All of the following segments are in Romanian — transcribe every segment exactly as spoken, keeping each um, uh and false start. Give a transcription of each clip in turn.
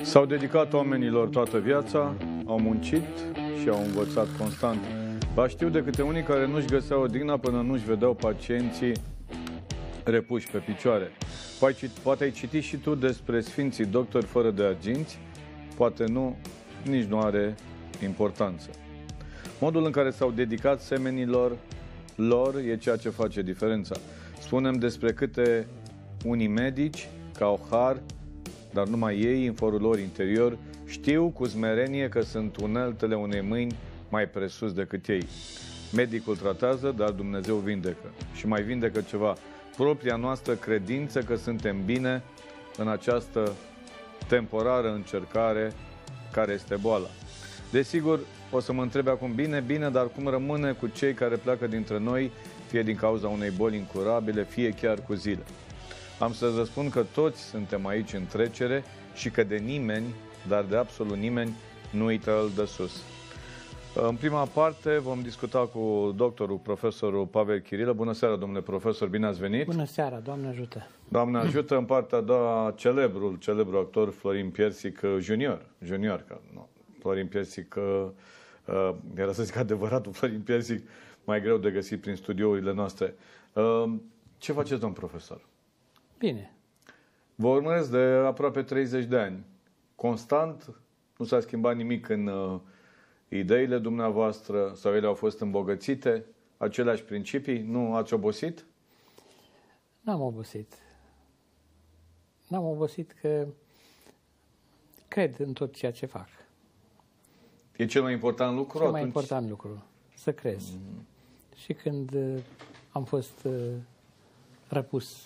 S-au dedicat oamenilor toată viața, au muncit și au învățat constant. Ba știu de câte unii care nu-și găseau odihna până nu-și vedeau pacienții repuși pe picioare. Poate ai citit și tu despre sfinții doctori fără de arginți, poate nu, nici nu are importanță. Modul în care s-au dedicat semenilor lor e ceea ce face diferența. Spunem despre câte unii medici, ca au har, dar numai ei, în forul lor interior, știu cu smerenie că sunt uneltele unei mâini mai presus decât ei. Medicul tratează, dar Dumnezeu vindecă. Și mai vindecă ceva, propria noastră credință că suntem bine în această temporară încercare care este boala. Desigur, o să mă întrebe acum, bine, bine, dar cum rămâne cu cei care pleacă dintre noi, fie din cauza unei boli incurabile, fie chiar cu zile? Am să răspund că toți suntem aici în trecere și că de nimeni, dar de absolut nimeni, nu uită îl de sus. În prima parte vom discuta cu doctorul, profesorul Pavel Chirilă. Bună seara, domnule profesor, bine ați venit. Bună seara, Doamne ajută. Doamne ajută. În partea a doua, celebrul, celebrul actor Florin Piersic junior. Junior, că nu. Florin Piersic, uh, era să zic adevăratul Florin Piersic, mai greu de găsit prin studiourile noastre. Uh, ce faceți, domn profesor? Bine. Vă urmăresc de aproape treizeci de ani. Constant, nu s-a schimbat nimic în uh, ideile dumneavoastră sau ele au fost îmbogățite? Aceleași principii? Nu ați obosit? N-am obosit. N-am obosit că cred în tot ceea ce fac. E cel mai important lucru? Cel mai atunci? important lucru, să crezi. Mm. Și când uh, am fost uh, răpus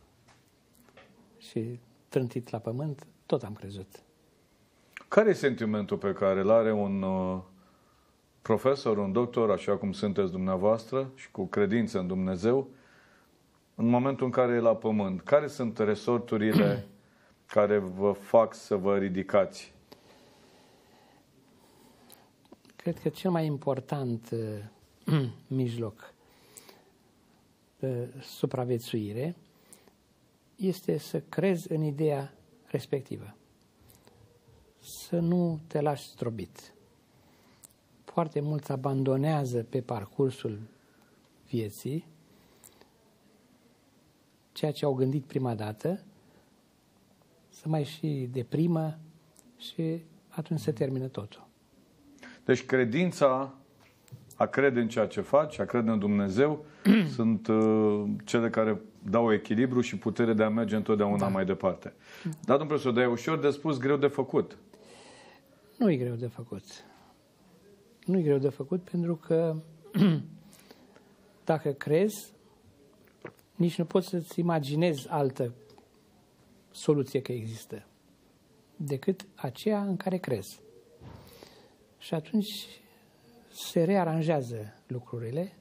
și trântit la pământ, tot am crezut. Care e sentimentul pe care îl are un uh, profesor, un doctor, așa cum sunteți dumneavoastră, și cu credință în Dumnezeu, în momentul în care e la pământ? Care sunt resorturile care vă fac să vă ridicați? Cred că cel mai important uh, mijloc de supraviețuire este să crezi în ideea respectivă. Să nu te lași strobit. Foarte mulți abandonează pe parcursul vieții ceea ce au gândit prima dată, să mai și deprimă și atunci se termină totul. Deci credința, a crede în ceea ce faci, a crede în Dumnezeu, sunt uh, cele care dau echilibru și putere de a merge întotdeauna da. mai departe. Dar, domnul profesor, dar e ușor de spus, greu de făcut. Nu e greu de făcut. Nu e greu de făcut pentru că dacă crezi, nici nu poți să-ți imaginezi altă soluție că există decât aceea în care crezi. Și atunci se rearanjează lucrurile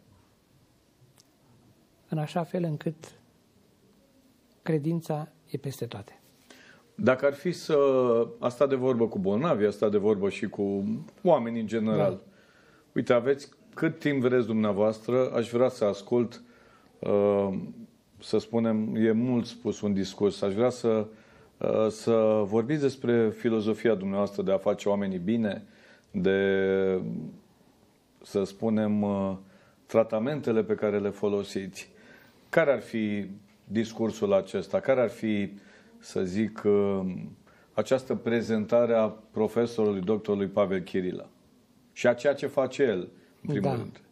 în așa fel încât credința e peste toate. Dacă ar fi să a sta de vorbă cu bolnavi, a sta de vorbă și cu oamenii în general, da. Uite, aveți cât timp vreți dumneavoastră, aș vrea să ascult, uh, să spunem, e mult spus un discurs, aș vrea să, uh, să vorbiți despre filozofia dumneavoastră de a face oamenii bine, de, să spunem, uh, tratamentele pe care le folosiți. Care ar fi discursul acesta? Care ar fi, să zic, această prezentare a profesorului doctorului Pavel Chirilă? Și a ceea ce face el, în primul da. rând.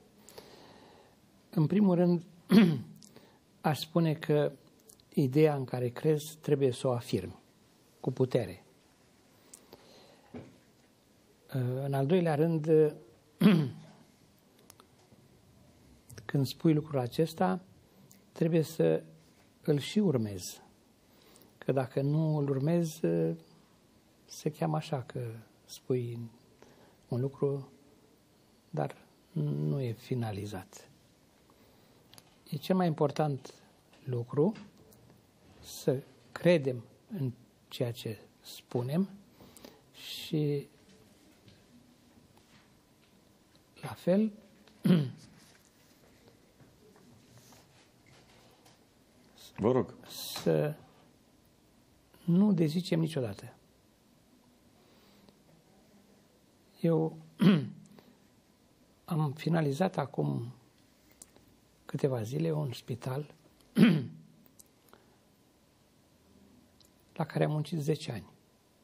În primul rând, aș spune că ideea în care crezi trebuie să o afirmi cu putere. În al doilea rând, când spui lucrul acesta, trebuie să îl și urmezi. Că dacă nu îl urmezi, se cheamă așa, că spui un lucru, dar nu e finalizat. E cel mai important lucru să credem în ceea ce spunem și la fel Vă rog. să nu dezicem niciodată. Eu am finalizat acum câteva zile un spital la care am muncit zece ani.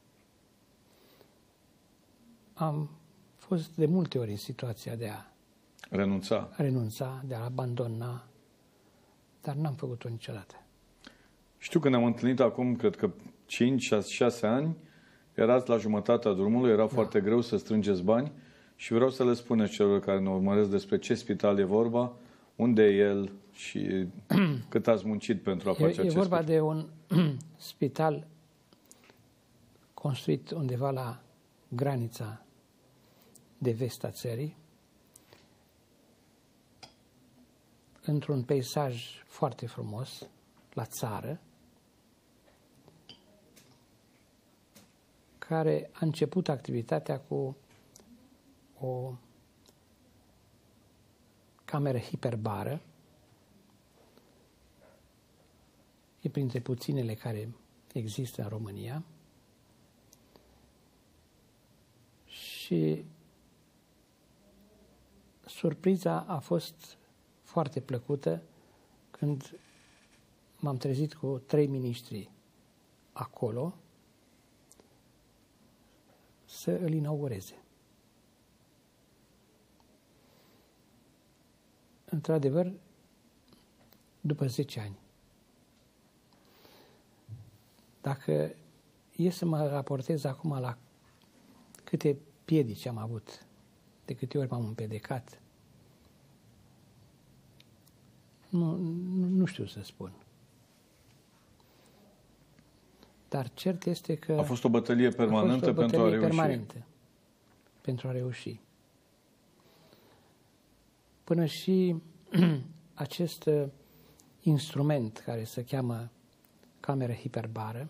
Am fost de multe ori în situația de a renunța, renunța de a abandona, dar n-am făcut-o niciodată. Știu că ne-am întâlnit acum, cred că cinci șase ani, erați la jumătatea drumului, era da. foarte greu să strângeți bani și vreau să le spuneți celor care ne urmăresc despre ce spital e vorba, unde e el și cât ați muncit pentru a face e, acest E vorba spital. de un spital construit undeva la granița de vest a țării, într-un peisaj foarte frumos, la țară, care a început activitatea cu o cameră hiperbară. E printre puținele care există în România. Și surpriza a fost foarte plăcută când m-am trezit cu trei miniștri acolo să îl inaugureze. Într-adevăr, după zece ani. Dacă e să mă raportez acum la câte piedici am avut, de câte ori m-am împedecat, nu, nu, nu știu să spun. Dar cert este că a fost o bătălie permanentă a fost o pentru a reuși. permanentă pentru a reuși. Până și acest instrument care se cheamă cameră hiperbară,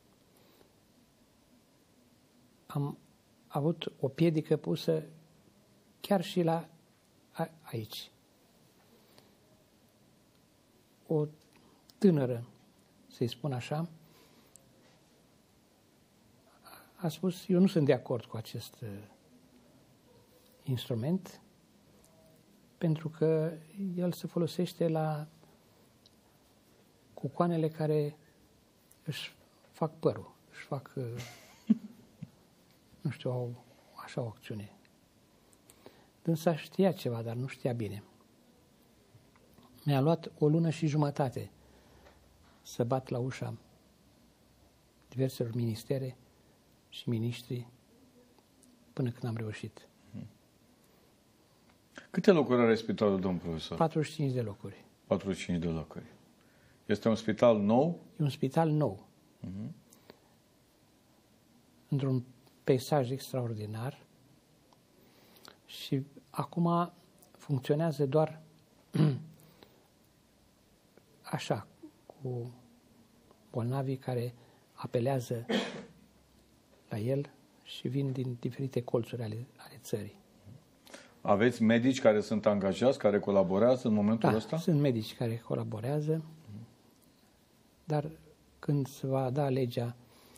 am avut o piedică pusă chiar și la a, aici. O tânără, să-i spun așa, a spus, eu nu sunt de acord cu acest uh, instrument, pentru că el se folosește la cucoanele care își fac părul, își fac, uh, nu știu, au așa o acțiune. Dânsa știa ceva, dar nu știa bine. Mi-a luat o lună și jumătate să bat la ușa diverselor ministere și miniștri până când am reușit. Câte locuri are spitalul, domn profesor? patruzeci și cinci de locuri. patruzeci și cinci de locuri. Este un spital nou? E un spital nou. Uh-huh. Într-un peisaj extraordinar și acum funcționează doar așa, cu bolnavii care apelează la el și vin din diferite colțuri ale, ale țării. Aveți medici care sunt angajați, care colaborează în momentul da, ăsta? Sunt medici care colaborează, dar când se va da legea...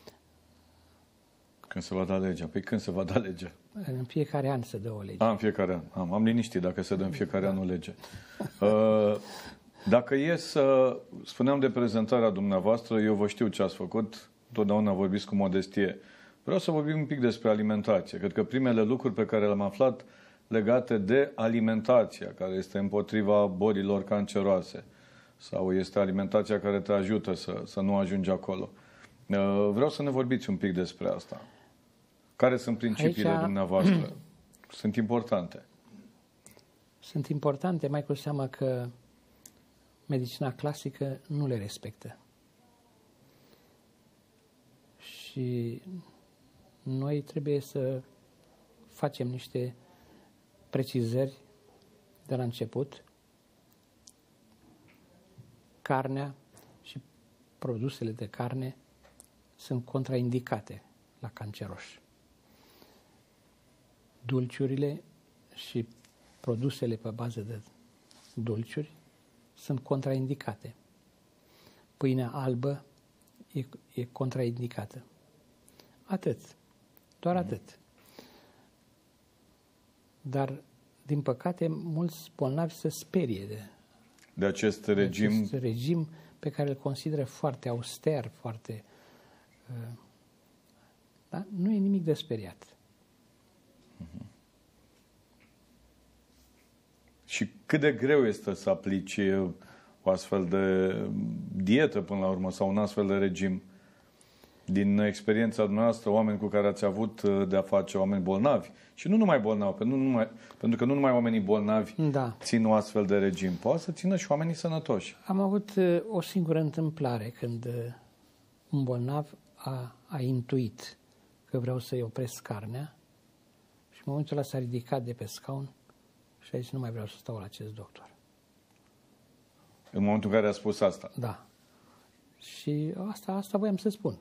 Când se va da legea? Păi când se va da legea? În fiecare an se dă o lege. A, în fiecare an. Am, am liniștit dacă se dă în fiecare an o lege. Uh, dacă e să... Spuneam de prezentarea dumneavoastră, eu vă știu ce ați făcut, totdeauna vorbiți cu modestie. Vreau să vorbim un pic despre alimentație. Cred că primele lucruri pe care le-am aflat legate de alimentația, care este împotriva bolilor canceroase, sau este alimentația care te ajută să, să nu ajungi acolo. Vreau să ne vorbiți un pic despre asta. Care sunt principiile Aici... dumneavoastră? Sunt importante. Sunt importante, mai cu seamă că medicina clasică nu le respectă. Și noi trebuie să facem niște precizări de la început. Carnea și produsele de carne sunt contraindicate la canceroși. Dulciurile și produsele pe bază de dulciuri sunt contraindicate. Pâinea albă e, e contraindicată. Atât. Doar atât. Dar, din păcate, mulți bolnavi se sperie de, De acest de regim. acest regim pe care îl consideră foarte auster, foarte... Uh, da? Nu e nimic de speriat. Uh-huh. Și cât de greu este să aplici o astfel de dietă până la urmă sau un astfel de regim? Din experiența noastră, oameni cu care ați avut de-a face, oameni bolnavi, și nu numai bolnavi, pentru, nu numai, pentru că nu numai oamenii bolnavi Da. țin o astfel de regim, poate să țină și oamenii sănătoși. Am avut uh, o singură întâmplare când uh, un bolnav a, a intuit că vreau să-i opresc carnea și în momentul ăla s-a ridicat de pe scaun și a zis, nu mai vreau să stau la acest doctor. În momentul în care a spus asta. Da. Și asta, asta voiam să spun.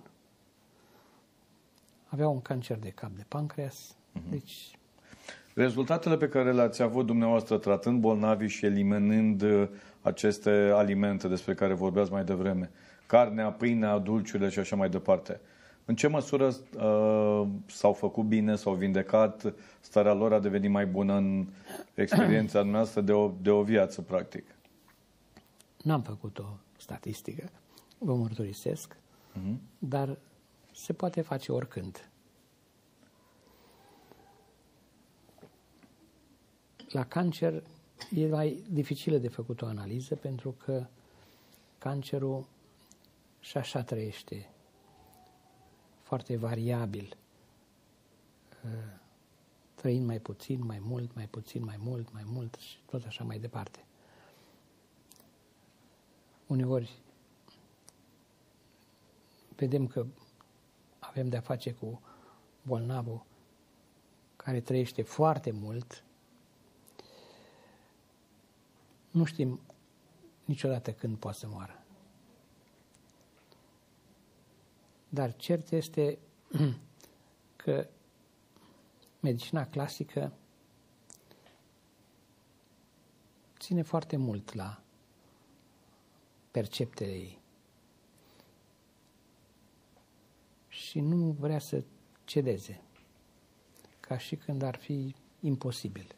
Avea un cancer de cap de pancreas, uh-huh. deci... Rezultatele pe care le-ați avut dumneavoastră tratând bolnavii și eliminând aceste alimente despre care vorbeați mai devreme, carnea, pâinea, dulciurile și așa mai departe, în ce măsură uh, s-au făcut bine, s-au vindecat, starea lor a devenit mai bună în experiența noastră de o, de o viață, practic? N-am făcut o statistică, vă mărturisesc, uh-huh. dar se poate face oricând. La cancer e mai dificilă de făcut o analiză pentru că cancerul și așa trăiește, foarte variabil, trăind mai puțin, mai mult, mai puțin, mai mult, mai mult și tot așa mai departe. Uneori vedem că avem de-a face cu bolnavul care trăiește foarte mult. Nu știm niciodată când poate să moară. Dar cert este că medicina clasică ține foarte mult la perceptele ei. Și nu vrea să cedeze, ca și când ar fi imposibil.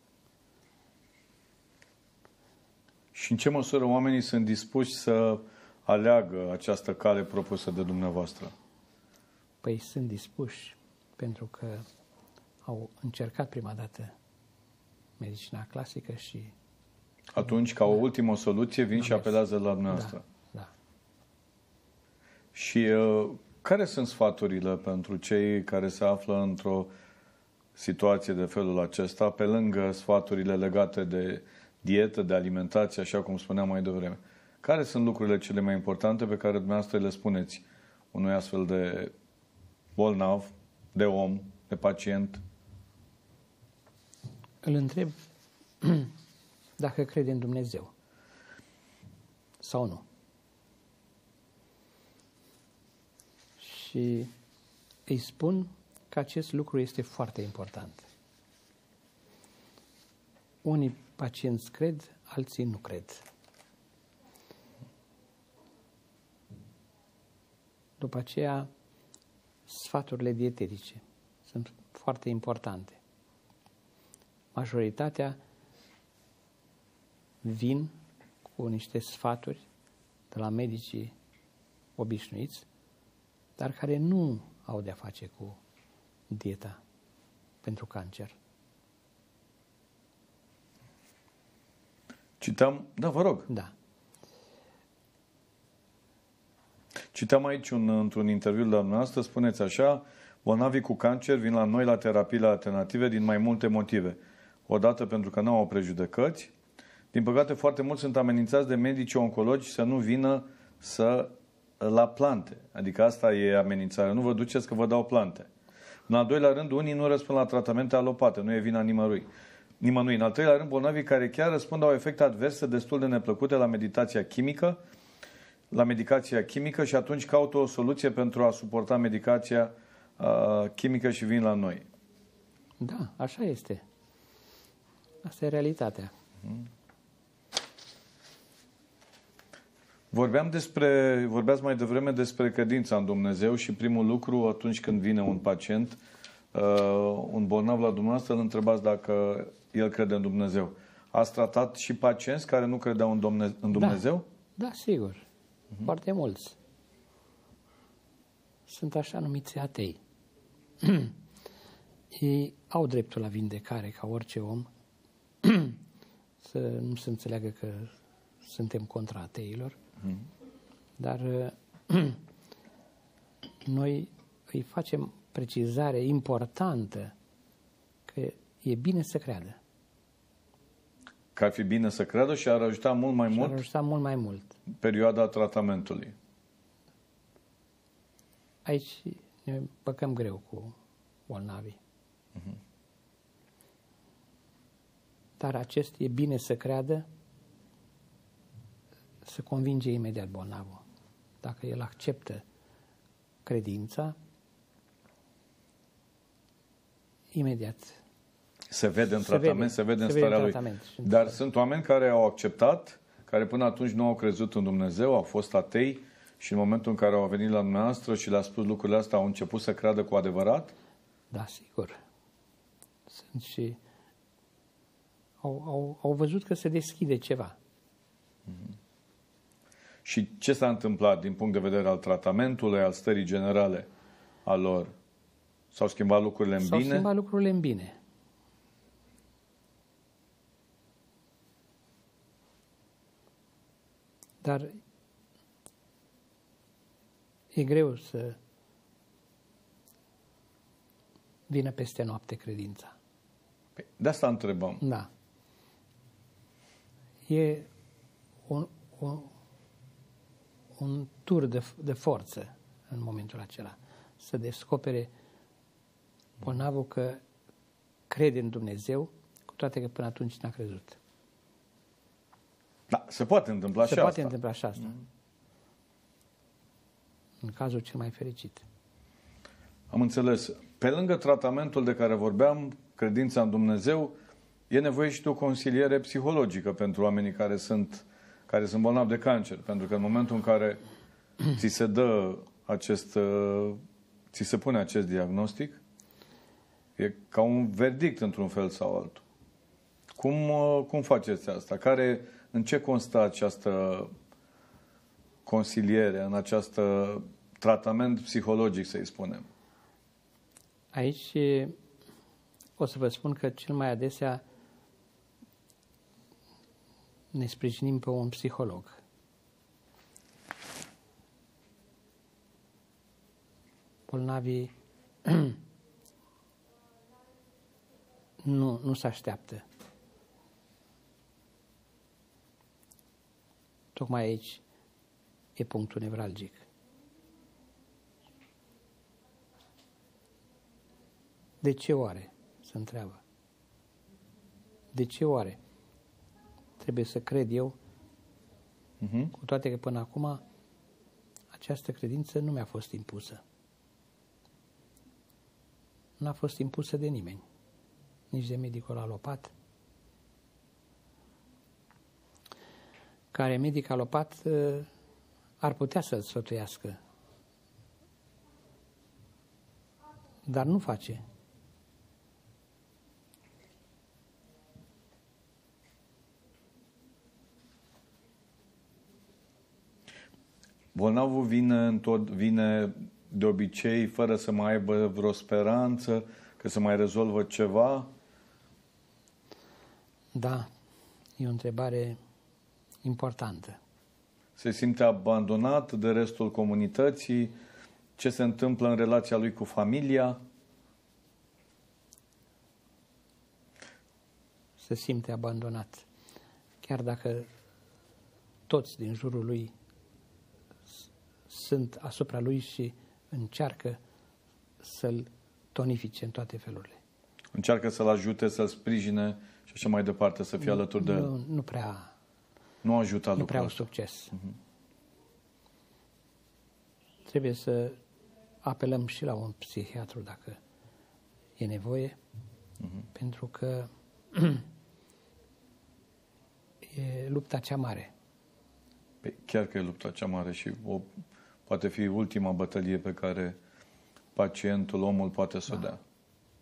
Și în ce măsură oamenii sunt dispuși să aleagă această cale propusă de dumneavoastră? Păi sunt dispuși pentru că au încercat prima dată medicina clasică și... Atunci, ca o ultimă soluție, vin și apelează la dumneavoastră. Da, da. Și uh, care sunt sfaturile pentru cei care se află într-o situație de felul acesta, pe lângă sfaturile legate de dietă, de alimentație, așa cum spuneam mai devreme? Care sunt lucrurile cele mai importante pe care dumneavoastră le spuneți unui astfel de bolnav, de om, de pacient? Îl întreb dacă crede în Dumnezeu sau nu. Și îi spun că acest lucru este foarte important. Unii pacienți cred, alții nu cred. După aceea, sfaturile dietetice sunt foarte importante. Majoritatea vin cu niște sfaturi de la medicii obișnuiți, dar care nu au de-a face cu dieta pentru cancer. Citam, da, vă rog. Da. Citam aici un, într-un interviu de la dumneavoastră, spuneți așa: bolnavii cu cancer vin la noi la terapiile alternative din mai multe motive. Odată pentru că nu au prejudecăți. Din păcate, foarte mulți sunt amenințați de medici oncologi să nu vină să la plante. Adică asta e amenințarea. Nu vă duceți că vă dau plante. În al doilea rând, unii nu răspund la tratamente alopate. Nu e vina nimănui. nimănui. În al treilea rând, bolnavii care chiar răspund au efecte adverse destul de neplăcute la meditația chimică, la medicația chimică și atunci caută o soluție pentru a suporta medicația uh, chimică și vin la noi. Da, așa este. Asta e realitatea. Hmm. Vorbeam despre, vorbeați mai devreme despre credința în Dumnezeu și primul lucru atunci când vine un pacient uh, un bolnav la dumneavoastră, îl întrebați dacă el crede în Dumnezeu. Ați tratat și pacienți care nu credeau în, Domne- în Dumnezeu? Da, da, sigur. Uh-huh. Foarte mulți. Sunt așa numiți atei. Ei au dreptul la vindecare ca orice om, să nu se înțeleagă că suntem contra ateilor, mm. dar noi îi facem precizare importantă că e bine să creadă. Că ar fi bine să creadă și ar ajuta mult mai și mult, ar ajuta mult mai mult perioada tratamentului. Aici ne băcăm greu cu bolnavii. Uh-huh. Dar acest e bine să creadă, să convinge imediat bolnavul. Dacă el acceptă credința, imediat. Se vede în se tratament, vede, se vede în se starea vede în lui. tratament. Dar sunt oameni care au acceptat, care până atunci nu au crezut în Dumnezeu, au fost atei și în momentul în care au venit la dumneavoastră și le-a spus lucrurile astea, au început să creadă cu adevărat? Da, sigur. Sunt și au, au, au văzut că se deschide ceva. Mm-hmm. Și ce s-a întâmplat din punct de vedere al tratamentului, al stării generale a lor? S-au schimbat lucrurile în S-au bine? S-au schimbat lucrurile în bine. Dar e greu să vină peste noapte credința. De asta întrebăm. Da. E un, un, un tur de, de forță în momentul acela. Să descopere bolnavul că crede în Dumnezeu, cu toate că până atunci n-a crezut. Da, se poate întâmpla se și poate asta. întâmpla și asta. Mm. În cazul cel mai fericit. Am înțeles. Pe lângă tratamentul de care vorbeam, credința în Dumnezeu, e nevoie și de o consiliere psihologică pentru oamenii care sunt, care sunt bolnavi de cancer. Pentru că în momentul în care ți se dă acest, ți se pune acest diagnostic, e ca un verdict într-un fel sau altul. Cum, cum faceți asta? Care, în ce constă această consiliere, în acest tratament psihologic, să-i spunem? Aici o să vă spun că cel mai adesea ne sprijinim pe un psiholog. Bolnavii nu, nu se așteaptă. Tocmai aici e punctul nevralgic. De ce oare? Se întreabă. De ce oare? Trebuie să cred eu, uh-huh. cu toate că până acum această credință nu mi-a fost impusă. Nu a fost impusă de nimeni. Nici de medicul alopat. Care medic alopat ar putea să-l sfătuiască. Dar nu face. Bolnavul vine, tot, vine de obicei fără să mai aibă vreo speranță, că se mai rezolvă ceva? Da, e o întrebare importantă. Se simte abandonat de restul comunității? Ce se întâmplă în relația lui cu familia? Se simte abandonat. Chiar dacă toți din jurul lui sunt asupra lui și încearcă să-l tonifice în toate felurile. Încearcă să-l ajute, să-l sprijine și așa mai departe, să fie nu, alături de el. Nu, nu prea, nu ajută nu prea au succes. Uh-huh. Trebuie să apelăm și la un psihiatru dacă e nevoie, uh-huh. pentru că e lupta cea mare. Păi chiar că e lupta cea mare și o, poate fi ultima bătălie pe care pacientul, omul poate să o da. dea.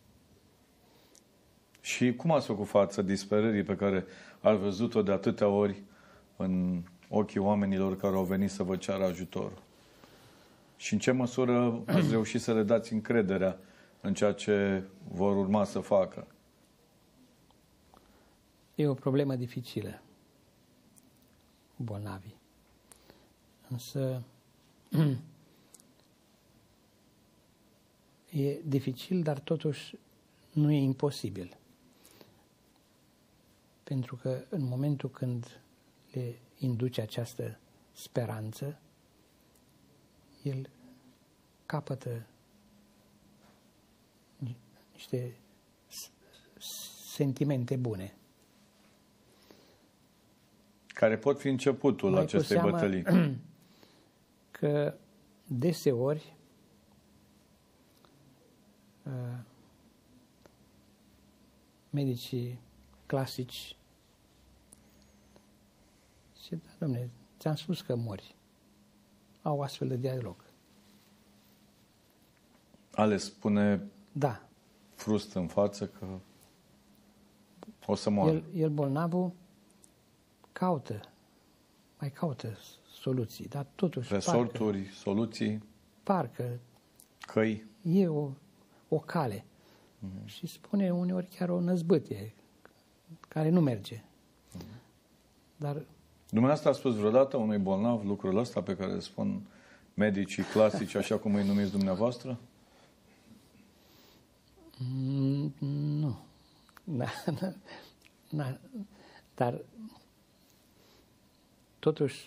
Și cum ați făcut față disperării pe care ați văzut-o de atâtea ori în ochii oamenilor care au venit să vă ceară ajutor? Și în ce măsură ați reușit să le dați încrederea în ceea ce vor urma să facă? E o problemă dificilă cu bolnavii. Însă e dificil, dar totuși nu e imposibil. Pentru că în momentul când le induce această speranță, el capătă niște sentimente bune. Care pot fi începutul Mai acestei cu seamă bătălii. Că deseori medicii clasici zice, da, dom'le, ți-am spus că mori. Au astfel de dialog. Ale spune Da. frust în față că o să moară. El, el bolnavul caută, mai caută soluții, dar totuși Resorturi, parcă, soluții, parcă căi. e o, o cale. Mm-hmm. Și spune uneori chiar o năzbâtie care nu merge. Mm-hmm. Dar Dumneavoastră a spus vreodată unui bolnav lucrul ăsta pe care îl spun medicii clasici, așa cum îi numiți dumneavoastră? Mm, nu. Na, na, na. Dar totuși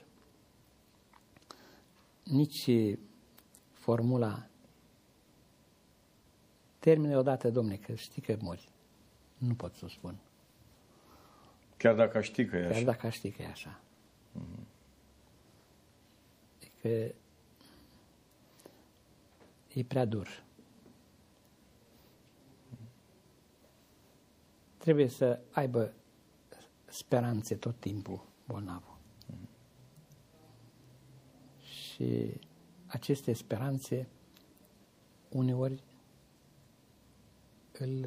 nici formula termine odată, domne, că știi că mori. Nu pot să o spun. Chiar dacă știi că e așa. Chiar dacă știi că e așa. Mm-hmm. Adică e prea dur. Trebuie să aibă speranțe tot timpul bolnavul. Mm-hmm. Și aceste speranțe uneori îl,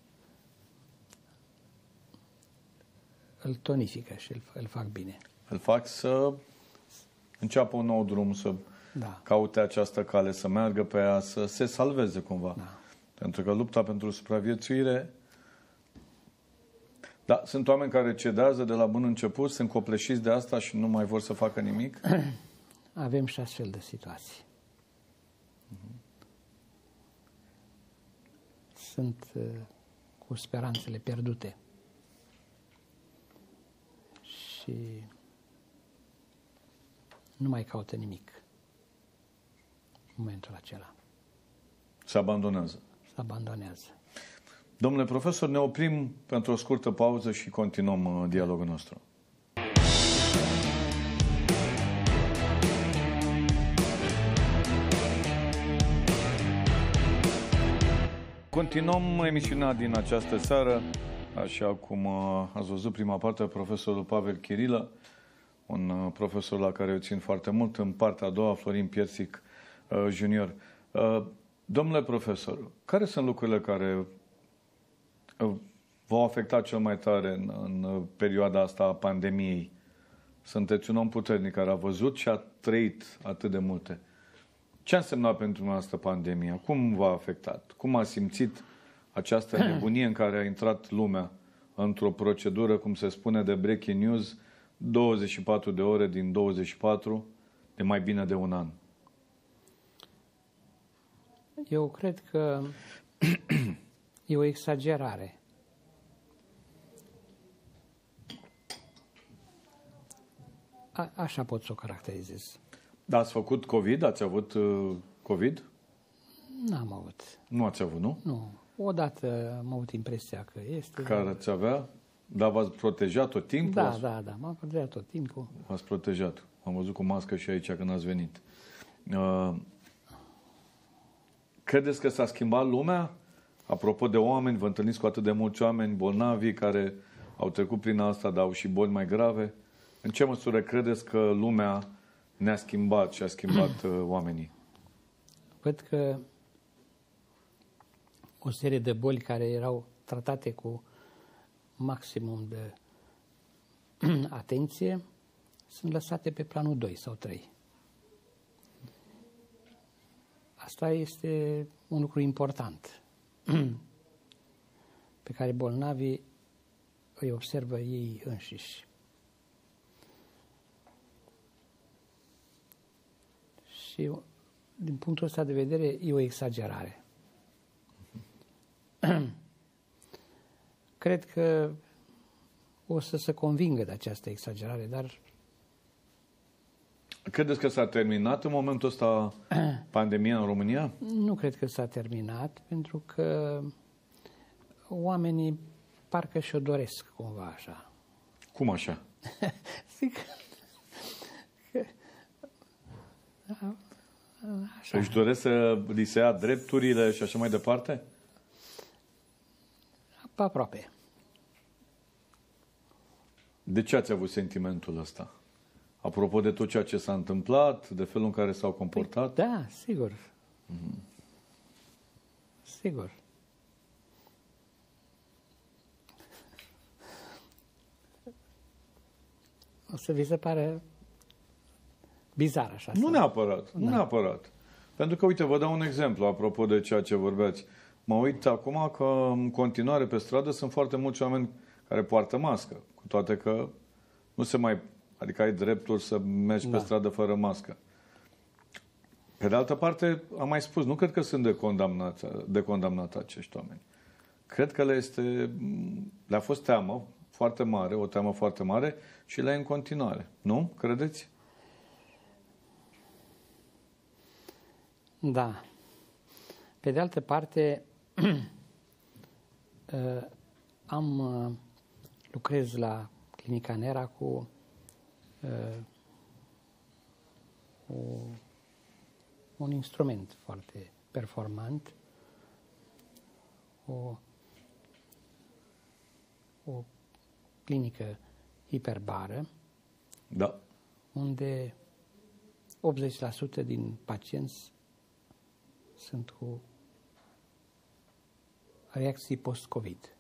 îl tonifică și îl, îl fac bine. Îl fac să înceapă un nou drum, să Da. caute această cale, să meargă pe ea, să se salveze cumva. Da. Pentru că lupta pentru supraviețuire... Da, sunt oameni care cedează de la bun început, sunt copleșiți de asta și nu mai vor să facă nimic. Avem și astfel de situații. Sunt uh, cu speranțele pierdute. Și nu mai caută nimic în momentul acela. Se abandonează. Se abandonează. Domnule profesor, ne oprim pentru o scurtă pauză și continuăm uh, dialogul nostru. Continuăm emisiunea din această seară, așa cum uh, ați văzut prima parte, profesorul Pavel Chirilă, un uh, profesor la care eu țin foarte mult, în partea a doua, Florin Piersic, uh, junior. Uh, domnule profesor, care sunt lucrurile care uh, v-au afectat cel mai tare în, în perioada asta a pandemiei? Sunteți un om puternic care a văzut și a trăit atât de multe. Ce a însemnat pentru dumneavoastră pandemia? Cum v-a afectat? Cum a simțit această nebunie în care a intrat lumea într-o procedură, cum se spune, de breaking news, douăzeci și patru de ore din douăzeci și patru, de mai bine de un an? Eu cred că e o exagerare. A, așa pot să o caracterizez. Da, ați făcut COVID? Ați avut uh, COVID? N-am avut. Nu ați avut, nu? Nu. Odată am avut impresia că este. Care ați avea? Dar v-ați protejat tot timpul? Da, ați... da, da. M-am protejat tot timpul. V-ați protejat. Am văzut cu mască și aici când ați venit. Uh, credeți că s-a schimbat lumea? Apropo de oameni, vă întâlniți cu atât de mulți oameni bolnavi care au trecut prin asta, dar au și boli mai grave. În ce măsură credeți că lumea ne-a schimbat și a schimbat uh, oamenii? Văd că o serie de boli care erau tratate cu maximum de atenție sunt lăsate pe planul doi sau trei. Asta este un lucru important pe care bolnavii îi observă ei înșiși. Și din punctul ăsta de vedere e o exagerare. Cred că o să se convingă de această exagerare, dar... Credeți că s-a terminat în momentul ăsta pandemia în România? Nu cred că s-a terminat, pentru că oamenii parcă și-o doresc cumva așa. Cum așa? Zic că... Așa. Își doresc să li se ia drepturile și așa mai departe? Aproape. De ce ați avut sentimentul ăsta? Apropo de tot ceea ce s-a întâmplat, de felul în care s-au comportat? Păi, da, sigur. Mm-hmm. Sigur. O să vi se pare bizar așa. Nu să... neapărat, nu da. neapărat. Pentru că, uite, vă dau un exemplu apropo de ceea ce vorbeați. Mă uit acum că în continuare pe stradă sunt foarte mulți oameni care poartă mască, cu toate că nu se mai... Adică ai dreptul să mergi da. pe stradă fără mască. Pe de altă parte, am mai spus, nu cred că sunt de condamnat, de condamnat acești oameni. Cred că le este, le-a fost teamă foarte mare, o teamă foarte mare și le e în continuare. Nu? Credeți? Da. Pe de altă parte, am lucrez la Clinica Nera cu o, un instrument foarte performant, o, o clinică hiperbară, da. unde optzeci la sută din pacienți sunt cu reacții post-COVID.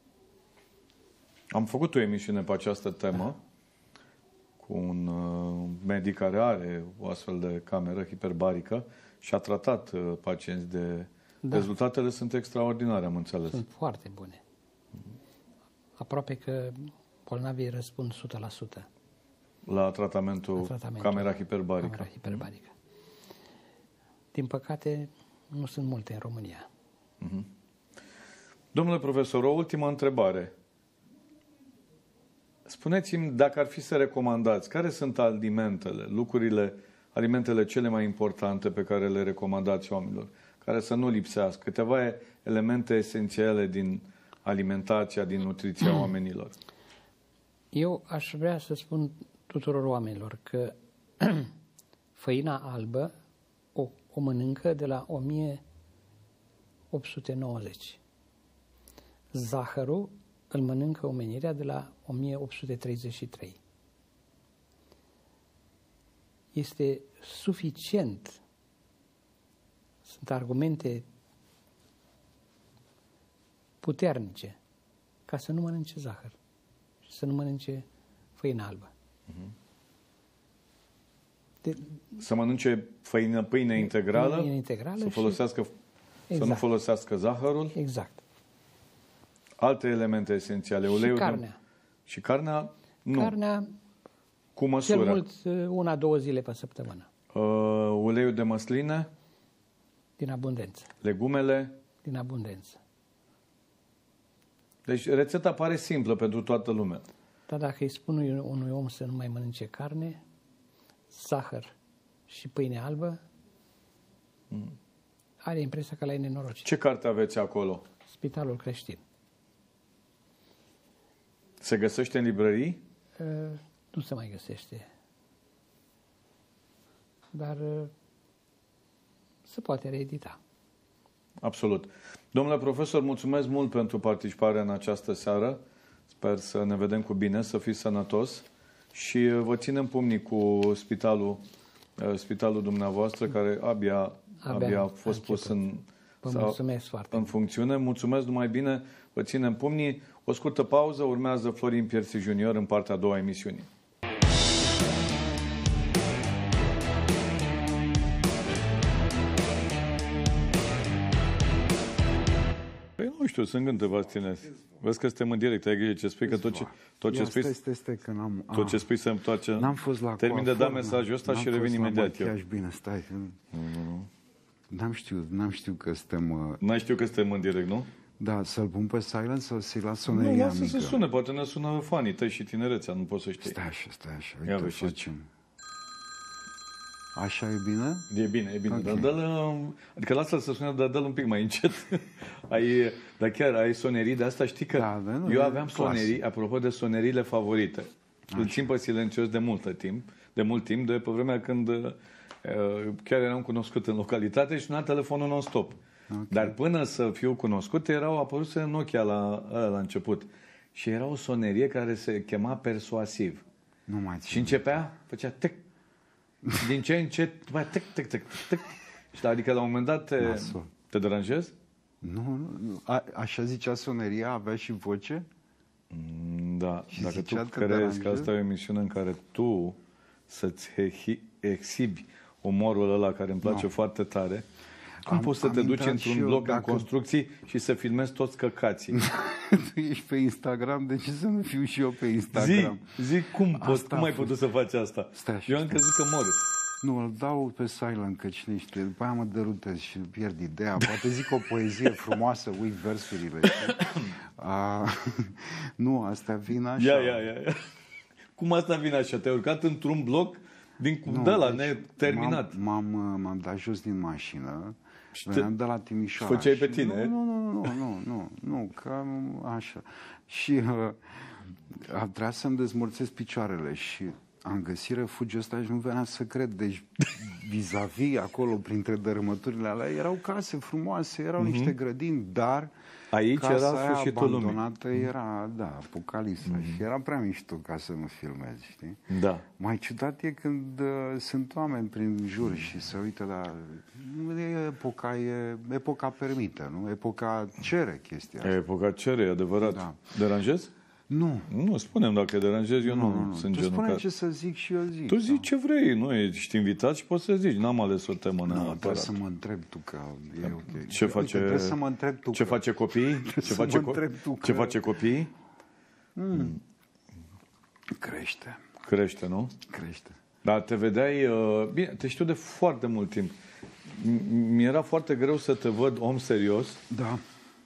Am făcut o emisiune pe această temă da. cu un uh, medic care are o astfel de cameră hiperbarică și a tratat uh, pacienți de... Da. Rezultatele sunt extraordinare, am înțeles. Sunt foarte bune. Aproape că bolnavii răspund o sută la sută. La tratamentul, la tratamentul camera hiperbarică. Camera hiperbarică. Din păcate, nu sunt multe în România. Uh-huh. Domnule profesor, o ultimă întrebare. Spuneți-mi, dacă ar fi să recomandați, care sunt alimentele, lucrurile, alimentele cele mai importante pe care le recomandați oamenilor, care să nu lipsească, câteva elemente esențiale din alimentația, din nutriția oamenilor? Eu aș vrea să spun tuturor oamenilor că făina albă o, o mănâncă de la o mie opt sute nouăzeci. Zahărul îl mănâncă omenirea de la o mie opt sute treizeci și trei. Este suficient. Sunt argumente puternice ca să nu mănânce zahăr și să nu mănânce făină albă. Uh-huh. De, să mănânce făină, pâine integrală, pâine integrală să, folosească, și... exact. să nu folosească zahărul. Exact. Alte elemente esențiale. Uleiul și carnea. De... Și carnea? Nu. Carnea, cu măsură. cel mult una, două zile pe săptămână. Uh, uleiul de măsline? Din abundență. Legumele? Din abundență. Deci rețeta pare simplă pentru toată lumea. Dar dacă îi spun unui, unui om să nu mai mănânce carne, zahăr și pâine albă, mm. are impresia că l-ai nenorocit. Ce carte aveți acolo? Spitalul Creștin. Se găsește în librării? Uh, nu se mai găsește. Dar uh, se poate reedita. Absolut. Domnule profesor, mulțumesc mult pentru participarea în această seară. Sper să ne vedem cu bine, să fiți sănătos și vă ținem pumnii cu spitalul, spitalul dumneavoastră, care abia, abia, abia a fost pus în, Vă sau mulțumesc foarte în mult. funcțiune. Mulțumesc, numai bine, vă ținem pumnii. O scurtă pauză, urmează Florin Piersic junior în partea a doua a emisiunii. Păi nu știu, sunt gând v-ați țineți. Vezi că suntem în direct, ai grijă ce spui, că tot ce, tot ce Ia, spui, stai, stai, stai, că n-am... tot ce spui se întoarce. N-am fost la Termin de coafor, dat mesajul ăsta n-am și revin fost la imediat eu. machiaj. Bine, stai. N-am știut, n-am știut că suntem... Uh... N-ai știu că suntem în direct, nu? Da, să-l pun pe silent sau să-i las Nu, soneria lasă mică? să sune, poate ne sună fanii tăi și tinerețea, nu poți să știi. Stai așa, stai așa, Ia uite, vezi ce facem. Așa e bine? E bine, e bine, Ok. dar dă-l, adică lasă-l să sune, dar dă-l un pic mai încet. ai, dar chiar ai sonerii de asta, știi că Da, da, nu, eu e aveam clasic. sonerii, apropo de soneriile favorite. Îl țin pe silențios de multă timp, de mult timp, de pe vremea când uh, chiar eram cunoscut în localitate și suna telefonul non-stop. Okay. Dar până să fiu cunoscut, erau apăruse în Nokia la, la început. Și era o sonerie care se chema Persuasiv. Nu mai Și țin. începea, făcea tec. Din ce în ce, mai tec, tec, tec, tec. Și adică la un moment dat te, Nasol. te deranjezi? Nu, nu, nu. A, așa zicea soneria, avea și voce? Mm, Da, Și dacă zicea tu că crezi deranjezi? că asta e o emisiune în care tu să-ți ehi- exhibi umorul ăla care îmi place Nu. foarte tare, cum Am- poți să am te duci intrat și într-un eu, bloc în dacă- construcții și să filmezi toți căcații? Tu ești pe Instagram, de ce să nu fiu și eu pe Zi, Instagram? zi cum, poți, Asta cum a ai fost. putut să faci asta? Stai așa, Eu am stai. crezut că mor. Nu, îl dau pe silent, că cine știe, după aia mă derutez și pierd ideea. Poate zic o poezie frumoasă, uit versurile. știi? A, nu, astea vin așa. Ia, ia, ia, ia. Cum asta vine așa? Te-ai urcat într-un bloc din Nu, de la deci neterminat. M-am, m-am, m-am dat jos din mașină, Și te- veneam de la Timișoara. și făceai pe și- tine? Nu, nu, nu, nu, nu, nu, nu, că așa. Și uh, a trebuit să-mi dezmorțesc picioarele și am găsit refugiul ăsta și nu venea să cred. Deci vis-a-vis acolo, printre dărâmăturile alea, erau case frumoase, erau mm-hmm. niște grădini, dar Aici casa era aia sfârșitul lumii. abandonată era, da, apocalipsa. Mm-hmm. Și era prea mișto ca să nu filmezi, știi? Da. Mai ciudat e când uh, sunt oameni prin jur și se uită la... E epoca, e epoca permită, nu? Epoca cere chestia asta. Epoca cere, e adevărat. Da. Deranjezi? Nu. Nu, spunem dacă deranjezi, eu nu, nu, nu sunt Tu genul spune care... ce să zic și eu zic. Tu zici sau? ce vrei, nu ești invitat și poți să zici. N-am ales o temă Nu, trebuie neapărat. să mă întreb tu că e ok. Ce Uite, face, trebuie să mă întreb tu ce că... face copiii? Ce să face, mă co- întreb tu ce că- face copiii? Crește, Crește, nu? crește. Dar te vedeai... Uh, bine, te știu de foarte mult timp. M- Mi-era foarte greu să te văd om serios. Da.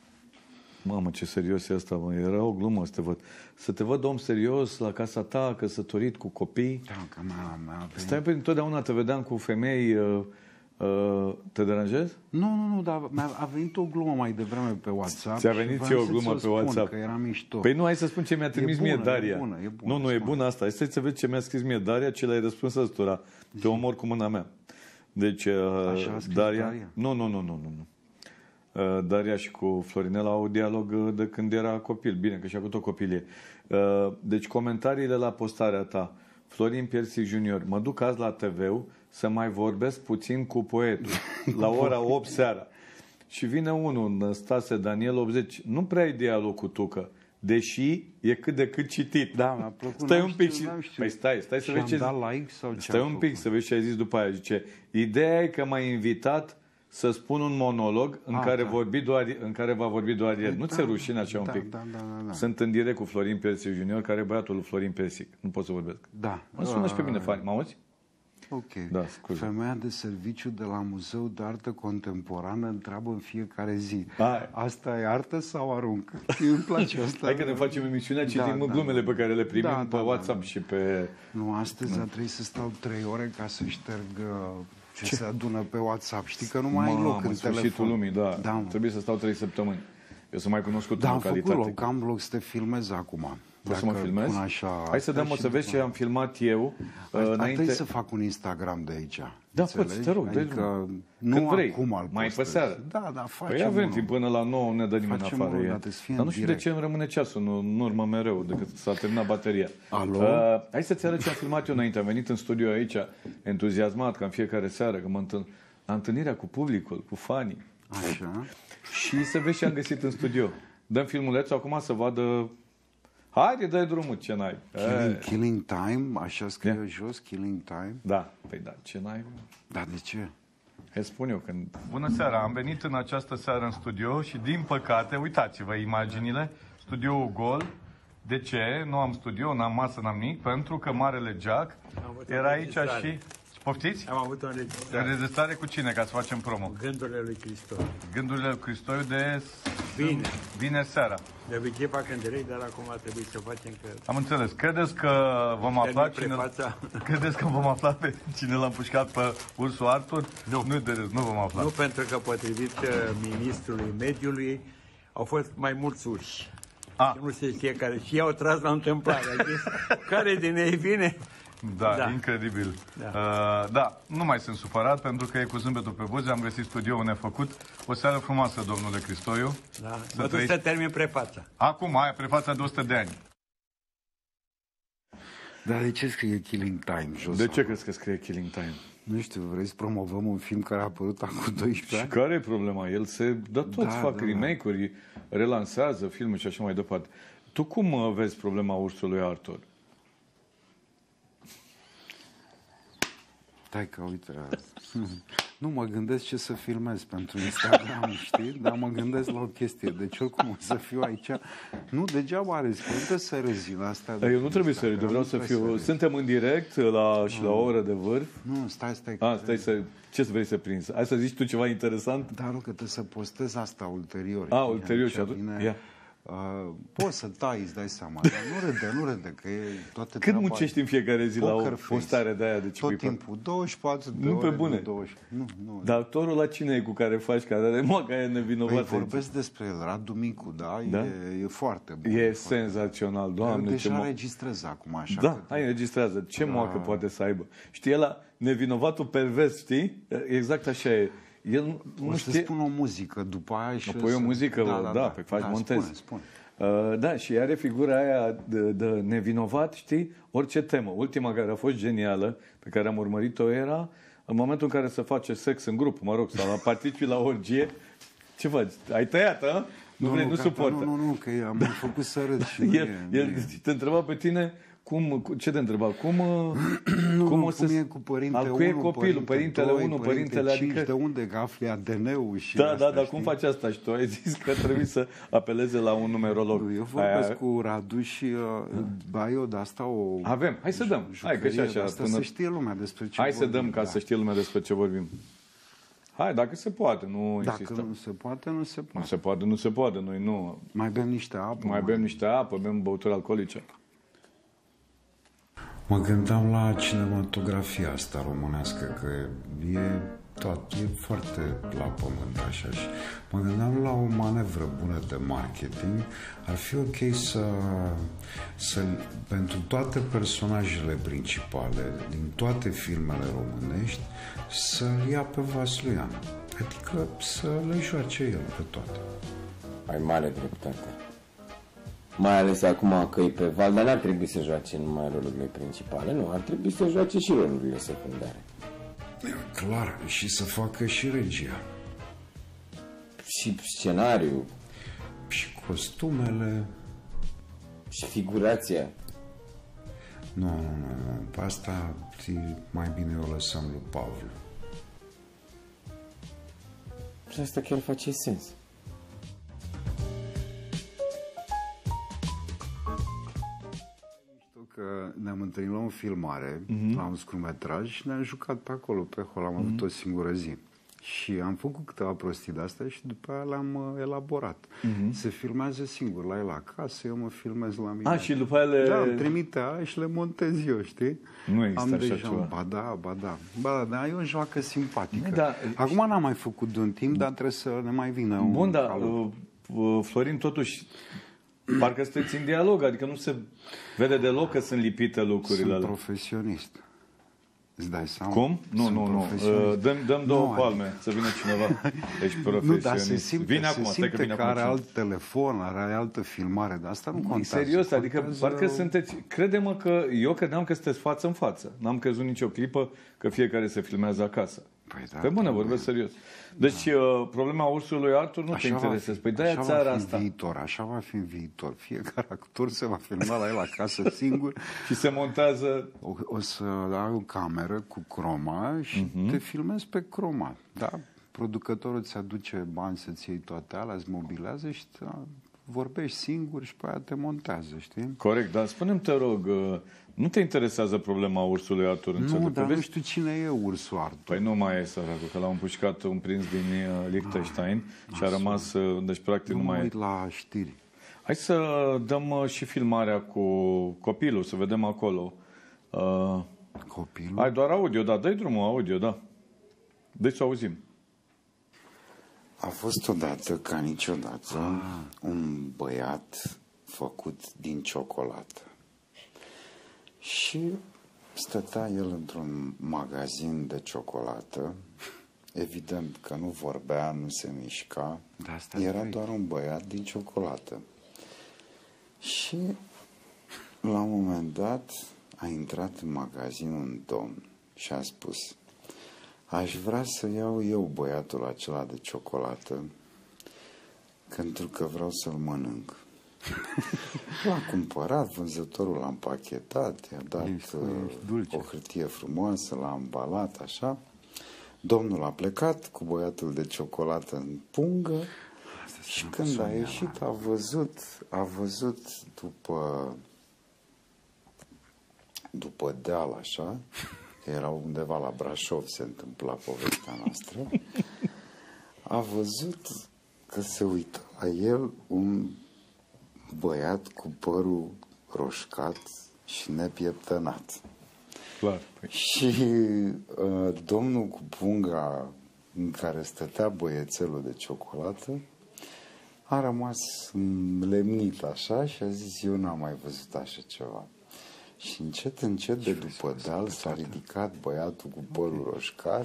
Mamă, ce serios e asta, mă. Era o glumă să te văd. Să te văd om serios la casa ta, căsătorit cu copii. Da, că m-a, m-a venit. Stai, pe întotdeauna te vedeam cu femei. Uh, uh, te deranjezi? Nu, nu, nu, dar mi-a a venit o glumă mai devreme pe WhatsApp. Ți-a și venit voiam ție o să glumă ți-o pe spun, WhatsApp. Că era mișto. Păi nu, hai să spun ce mi-a trimis bună, mie e Daria. bună, e bună, nu, nu, e spune. bună asta. Hai să vezi ce mi-a scris mie Daria, ce le-ai răspuns ăstora. Te omor cu mâna mea. Deci, uh, Așa a scris Daria... Daria? Nu, nu, nu, nu, nu. nu. Uh, Daria și cu Florinela au dialog uh, de când era copil. Bine, că și-a avut o copilie. Uh, deci, comentariile la postarea ta. Florin Piersic junior, mă duc azi la T V să mai vorbesc puțin cu poetul. La ora opt seara. Și vine unul, Stase Daniel optzeci. Nu prea ai dialog cu Tucă, deși e cât de cât citit. Da, mi-a plăcut. Stai n-am un pic știut, și... n-am știut. Păi stai, stai să Și vezi am ce... dat like sau ce Stai am un făcut? pic să vezi ce ai zis după aia. Zice, ideea e că m-ai invitat să spun un monolog în, Ah, care, da. vorbi doar, în care va vorbi doar el. Nu Da, ți-e rușine așa da, un pic? Da, da, da, da. Sunt în direct cu Florin Piersic junior, care e băiatul lui Florin Piersic. Nu pot să vorbesc. Da. Mă sună și pe mine, fani. Mă auzi? Ok. Da, scuze. Femeia de serviciu de la Muzeul de Artă Contemporană întreabă în fiecare zi. Hai. Asta e artă sau aruncă? Îmi place asta. Hai că ne facem emisiunea, citim Da, da, glumele da. pe care le primim Da, pe da, da, WhatsApp da. și pe... Nu, astăzi a trebuit să stau trei ore ca să șterg uh, ce, ce se adună pe WhatsApp. Știi că nu mai ai loc în sfârșitul telefon. lumii, da. Da, mă. Trebuie să stau trei săptămâni. Eu sunt mai cunoscut Da, în am făcut localitate. loc, am loc să te filmez acum. Poți să mă Dacă filmezi? pun Așa, Hai să dăm, o și să vezi după- ce am filmat eu. Ar uh, ar înainte... trebui să fac un Instagram de aici. Da, înțelegi? poți, te rog, dă-i adică drumul. nu Când vrei, acum îl mai pe postez. seară. Da, da, facem Păi avem unul. timp până la nouă, nu ne dă nimeni Facem afară. unul, e. dar trebuie să fie Dar în nu știu direct. de ce îmi rămâne ceasul în urmă mereu, decât s-a terminat bateria. Alo? Uh, hai să-ți arăt ce am filmat eu înainte. Am venit în studio aici, entuziasmat, ca în fiecare seară, că mă întâln... la întâlnirea cu publicul, cu fanii. Așa. Și să vezi ce am găsit în studio. Dăm filmulețul acum să vadă... Haide, dai drumul, ce n-ai. Killing, killing Time, așa scrie yeah. jos, Killing Time. Da, păi da, ce n-ai? Da, de ce? Îți spun eu când... Bună seara, am venit în această seară în studio și din păcate, uitați-vă imaginile, studioul gol. De ce? Nu am studio, n-am masă, n-am nimic, pentru că Marele Jack era aici și... Poftiți? Am avut o înregistrare. Înregistrare cu cine, ca să facem promo? Gândurile lui Cristoiu. Gândurile lui Cristoiu de... Bine. Vineri seara. De obicei fac în direct, dar acum a trebuit să facem că... Am înțeles. Credeți că vom afla cine... Credeți că vom afla pe cine l-a împușcat pe ursul Artur? Nu. Nu, de râs, nu vom afla. Nu, pentru că potrivit ministrului mediului au fost mai mulți urși. A. Nu se știe care. Și i-au tras la întâmplare. Care din ei vine? Da, da, incredibil. Da. Uh, da, nu mai sunt supărat pentru că e cu zâmbetul pe buze, am găsit studioul nefăcut. O seară frumoasă, domnule Cristoiu. Da, mă duc să termin prefața. Acum, aia prefața de o sută de ani. Dar de ce scrie Killing Time jos? De ce crezi că scrie Killing Time? Nu știu, vrei să promovăm un film care a apărut acum doisprezece ani? Și care e problema? El se... Dar toți da, fac da, remake-uri, relansează filme și așa mai departe. Tu cum vezi problema ursului Artur? Stai că, uite, nu mă gândesc ce să filmez pentru Instagram, știi? Dar mă gândesc la o chestie. Deci oricum o să fiu aici. Nu, degeaba râzi, că nu trebuie să râzi la asta. Eu nu trebuie să râzi, vreau să fiu... Să Suntem în direct la, și la o oră de vârf. Nu, stai, stai. A, stai să... Ce să vrei să prinzi? Hai să zici tu ceva interesant? Dar nu, că trebuie să postez asta ulterior. A, ulterior și atunci... Ia. Uh, poți să tai, îți dai seama, dar nu râde, nu râde, că e toată Cât muncești în fiecare zi la o postare de aia de Tot timpul, douăzeci și patru de nu ore. Pe bune. douăzeci. Nu, nu. Dar actorul la cine e cu care faci, care are moaca aia nevinovată? Păi vorbesc despre el, Radu Micu, da? da? E, e foarte bun. E foarte senzațional, bun. Doamne. Eu deja mo- registrez acum, așa. Da, hai, înregistrează. Ce da. moacă poate să aibă? Știi, ăla, nevinovatul pervers, știi? Exact așa e. El nu, o nu să știe... spun o muzică după aia și... Păi o muzică, da, da, da, pe faci da, montezi. Spune, spune. Uh, da, și are figura aia de, de nevinovat, știi? Orice temă. Ultima care a fost genială, pe care am urmărit-o, era în momentul în care se face sex în grup, mă rog, sau la participi la orgie. Ce faci? Ai tăiat, a? Nu, nu vrei, nu, nu suportă. Nu, nu, nu, că am da. făcut să râd și nu el, e, el nu e. te întreba pe tine, cum, ce te întreba? Cum, nu, cum, nu, o să, cum e cu părinte al cui e copilul? Părintele unu, părintele, cinci, adică... de unde că afli A D N-ul și Da, asta, da, dar știi? cum faci asta? Și tu ai zis că trebuie să apeleze la un numerolog. Eu vorbesc Aia... cu Radu și uh, ba eu de asta o... Avem, hai să dăm. Hai că și așa. Asta până... să știe lumea despre ce Hai vorbim, să dăm ca da. să știe lumea despre ce vorbim. Hai, dacă se poate, nu Dacă insistăm. nu se poate, nu se poate. Nu se poate, nu se poate. Noi nu... Mai bem niște apă. Mai bem niște apă, bem băuturi alcoolice. Mă gândeam la cinematografia asta românească, că e tot, e foarte la pământ așa și mă gândeam la o manevră bună de marketing. Ar fi ok să, să pentru toate personajele principale din toate filmele românești să-l ia pe Vasluian. Adică să le joace el pe toate. Ai mare dreptate. Mai ales acum că e pe val, dar n-ar trebui să joace numai rolurile principale, nu, ar trebui să joace și rolurile secundare. Clar, și să facă și regia. Și scenariu. Și costumele. Și figurația. Nu, nu, nu, nu. Pe asta mai bine o lăsăm lui Pavlu. Și asta chiar face sens. Că ne-am întâlnit la o filmare, mm-hmm. la un scurtmetraj și ne-am jucat pe acolo, pe hol, am mm-hmm. avut o singură zi. Și am făcut câteva prostii de astea și după aia le-am uh, elaborat. Mm-hmm. Se filmează singur la el acasă, eu mă filmez la mine. A, și după aia le... Da, îmi trimite aia și le montez eu, știi? Nu există am așa deja, ceva. Ba da, ba da. Ba da, e o joacă simpatică. Da, Acum n-am mai făcut de un timp, dar trebuie să ne mai vină un Bun, dar uh, Florin, totuși, parcă sunteți în dialog, adică nu se vede deloc că sunt lipite lucrurile Sunt alea. profesionist. Îți dai seama? Cum? Nu, Sunt nu, nu. Uh, dăm, dăm două nu, palme adică... să vină cineva. Deci profesionist. Nu, dar se simte, vine se acum, simte stai că, vine că acum are alt telefon, are altă filmare, dar asta nu Măi, contează. serios, adică contează... parcă sunteți... Crede-mă că eu credeam că sunteți față în față. N-am crezut nicio clipă că fiecare se filmează acasă. Păi da, Pe bune, vorbesc serios. Deci uh, problema ursului Artur nu te interesează. Păi de-aia țara asta. Viitor, așa va fi în viitor. Fiecare actor se va filma la el acasă singur. Și se montează... O, o să ai o cameră cu croma și uh-huh. te filmezi pe croma. Da? Producătorul îți aduce bani să-ți iei toate alea, îți mobilează și te, vorbești singur și pe aia te montează, știi? Corect, dar spune-mi, te rog, nu te interesează problema ursului Artur în Nu, țările? dar nu știu cine e ursul Artur. Păi nu mai e săracul, că l-au împușcat un prinț din uh, Liechtenstein ah, și a rămas, uh, deci practic nu, nu mai e. uit la știri. Hai să dăm uh, și filmarea cu copilul, să vedem acolo. Uh, Copilul? Hai doar audio, da, dă-i drumul audio, da. Dă-i să auzim. A fost odată, ca niciodată, ah. un băiat făcut din ciocolată. Și stătea el într-un magazin de ciocolată. Evident că nu vorbea, nu se mișca. Era doar un băiat din ciocolată. Și la un moment dat a intrat în magazin un domn și a spus: aș vrea să iau eu băiatul acela de ciocolată, pentru că vreau să-l mănânc. L-a cumpărat, vânzătorul l-a împachetat, i-a dat ești, ești o hârtie frumoasă, l-a ambalat, așa. Domnul a plecat cu băiatul de ciocolată în pungă. Asta și când a ieșit, a văzut, a văzut după, după deal, așa, era undeva la Brașov, se întâmpla povestea noastră, a văzut că se uită la el un băiat cu părul roșcat și nepieptănat. Clar. Păi. Și uh, domnul cu punga în care stătea băiețelul de ciocolată a rămas lemnit așa și a zis: eu n-am mai văzut așa ceva. Și încet, încet, de după deal s-a ridicat băiatul cu părul roșcat.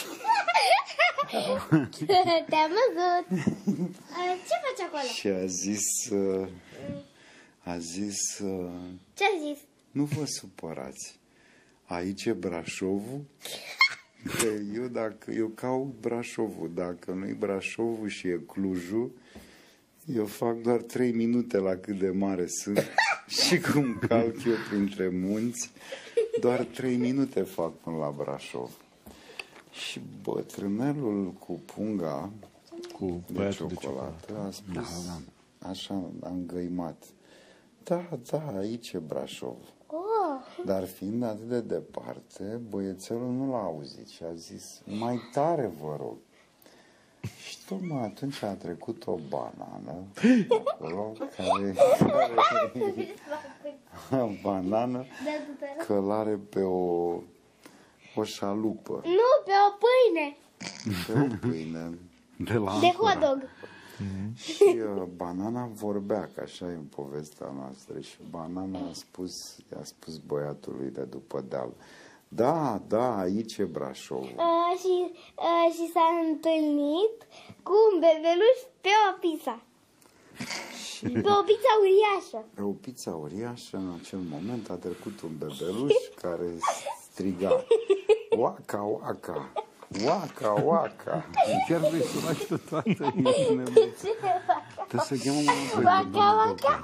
Te-am văzut. Ce faci acolo? Și a zis... Uh, a zis... Uh, Ce a zis? nu vă supărați. Aici e Brașovul. Că eu, dacă, eu caut Brașovul. Dacă nu-i Brașovul și e Clujul, eu fac doar trei minute la cât de mare sunt. Și cum calc eu printre munți, doar trei minute fac până la Brașov. Și bătrânelul cu punga cu de ciocolată a spus, da, da. așa, a îngăimat: da, da, aici e Brașov. Oh. Dar fiind atât de departe, băiețelul nu l-a auzit și a zis: mai tare, vă rog. Și tocmai atunci a trecut o banană acolo, care, care banană călare pe o, o șalupă. Nu, pe o pâine. Pe o pâine. De, la de hot dog. Mm-hmm. Și uh, banana vorbea, că așa e în povestea noastră. Și banana a spus, i-a spus băiatului de după deal: da, da, aici e Brașov. Uh, și, uh, și s-a întâlnit cu un bebeluș pe o pizza. Și pe o pizza uriașă. Pe o pizza uriașă, în acel moment, a trecut un bebeluș care striga: Waka, waka, waka, waka. Chiar vrei să faci tot toată, ești nebun. Trebuie să chemăm un Waka, waka.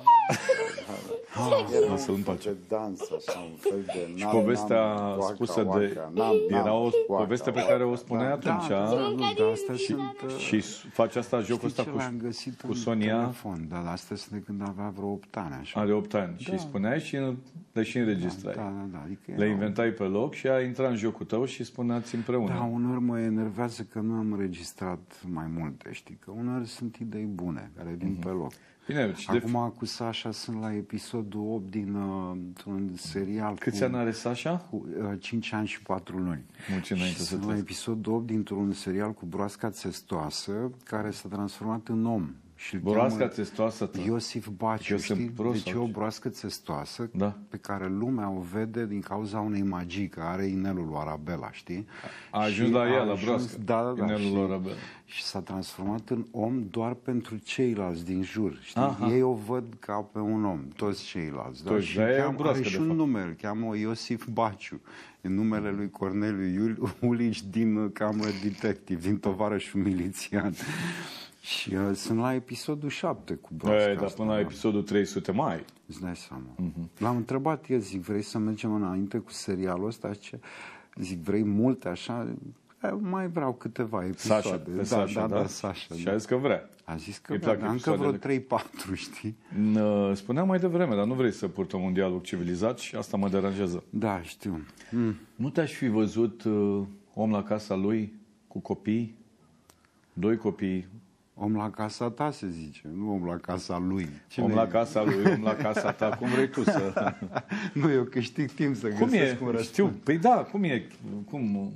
Era un fel de dans, așa, un fel de... Și povestea spusă de... Era o poveste pe care o spuneai atunci, da, da, nu, dar astea și, sunt... și face asta jocul ăsta cu, cu Sonia. Telefon, dar astea sunt de când avea vreo opt ani, așa. Are opt ani. Da. Și spuneai și le și înregistrai. Da, da, da. Adică le inventai pe loc și a intrat în jocul tău și spuneați împreună. Da, uneori mă enervează că nu am înregistrat mai multe, știi? Că uneori sunt idei bune care vin uh-huh. pe loc. Bine, acum de... cu Sasha sunt la episodul opt din uh, un serial. Câți cu, ani are Sasha? Cu uh, cinci ani și patru luni. Mulți înainte să sunt la episodul opt dintr-un serial cu broasca țestoasă care s-a transformat în om Și Broasca testoasă ta. Iosif Baciu, Eu sunt știi? prost, Deci e sau o ce? broască testoasă Da. pe care lumea o vede din cauza unei magii, că are inelul lui Arabela, știi? A ajuns Și la a ea, la ajuns- broască, Da, da, da. inelul și, lui Arabela. și s-a transformat în om doar pentru ceilalți din jur, știi? Aha. Ei o văd ca pe un om, toți ceilalți. Da? Toți, Și de-aia e o cheamă, broască, are de și un fapt. nume, îl cheamă Iosif Baciu. În numele lui Corneliu Iul- Ulici din uh, Cameră Detective, din Tovarășul Milițian. Și uh, sunt la episodul șapte cu broasca E, dar asta, până la da. episodul trei sute mai. Îți dai seama. Mhm. Uh-huh. L-am întrebat el, zic, vrei să mergem înainte cu serialul ăsta? Ce? Zic, vrei multe așa? E, mai vreau câteva episoade. Sasha, pe da, Sasha, da, da? da, Sasha. Și Da. a zis că vrea. A zis că Îi vrea, plac dar încă vreo episoadele. trei patru, știi? N- Spuneam mai devreme, dar nu vrei să purtăm un dialog civilizat și asta mă deranjează. Da, știu. Mm. Nu te-aș fi văzut uh, om la casa lui, cu copii, doi copii, Om la casa ta, se zice, nu om la casa lui. Cine om e? la casa lui, om la casa ta, cum vrei tu să... Nu, eu câștig timp să Cum găsesc e? un răspuns. Știu, păi da, cum e? Cum,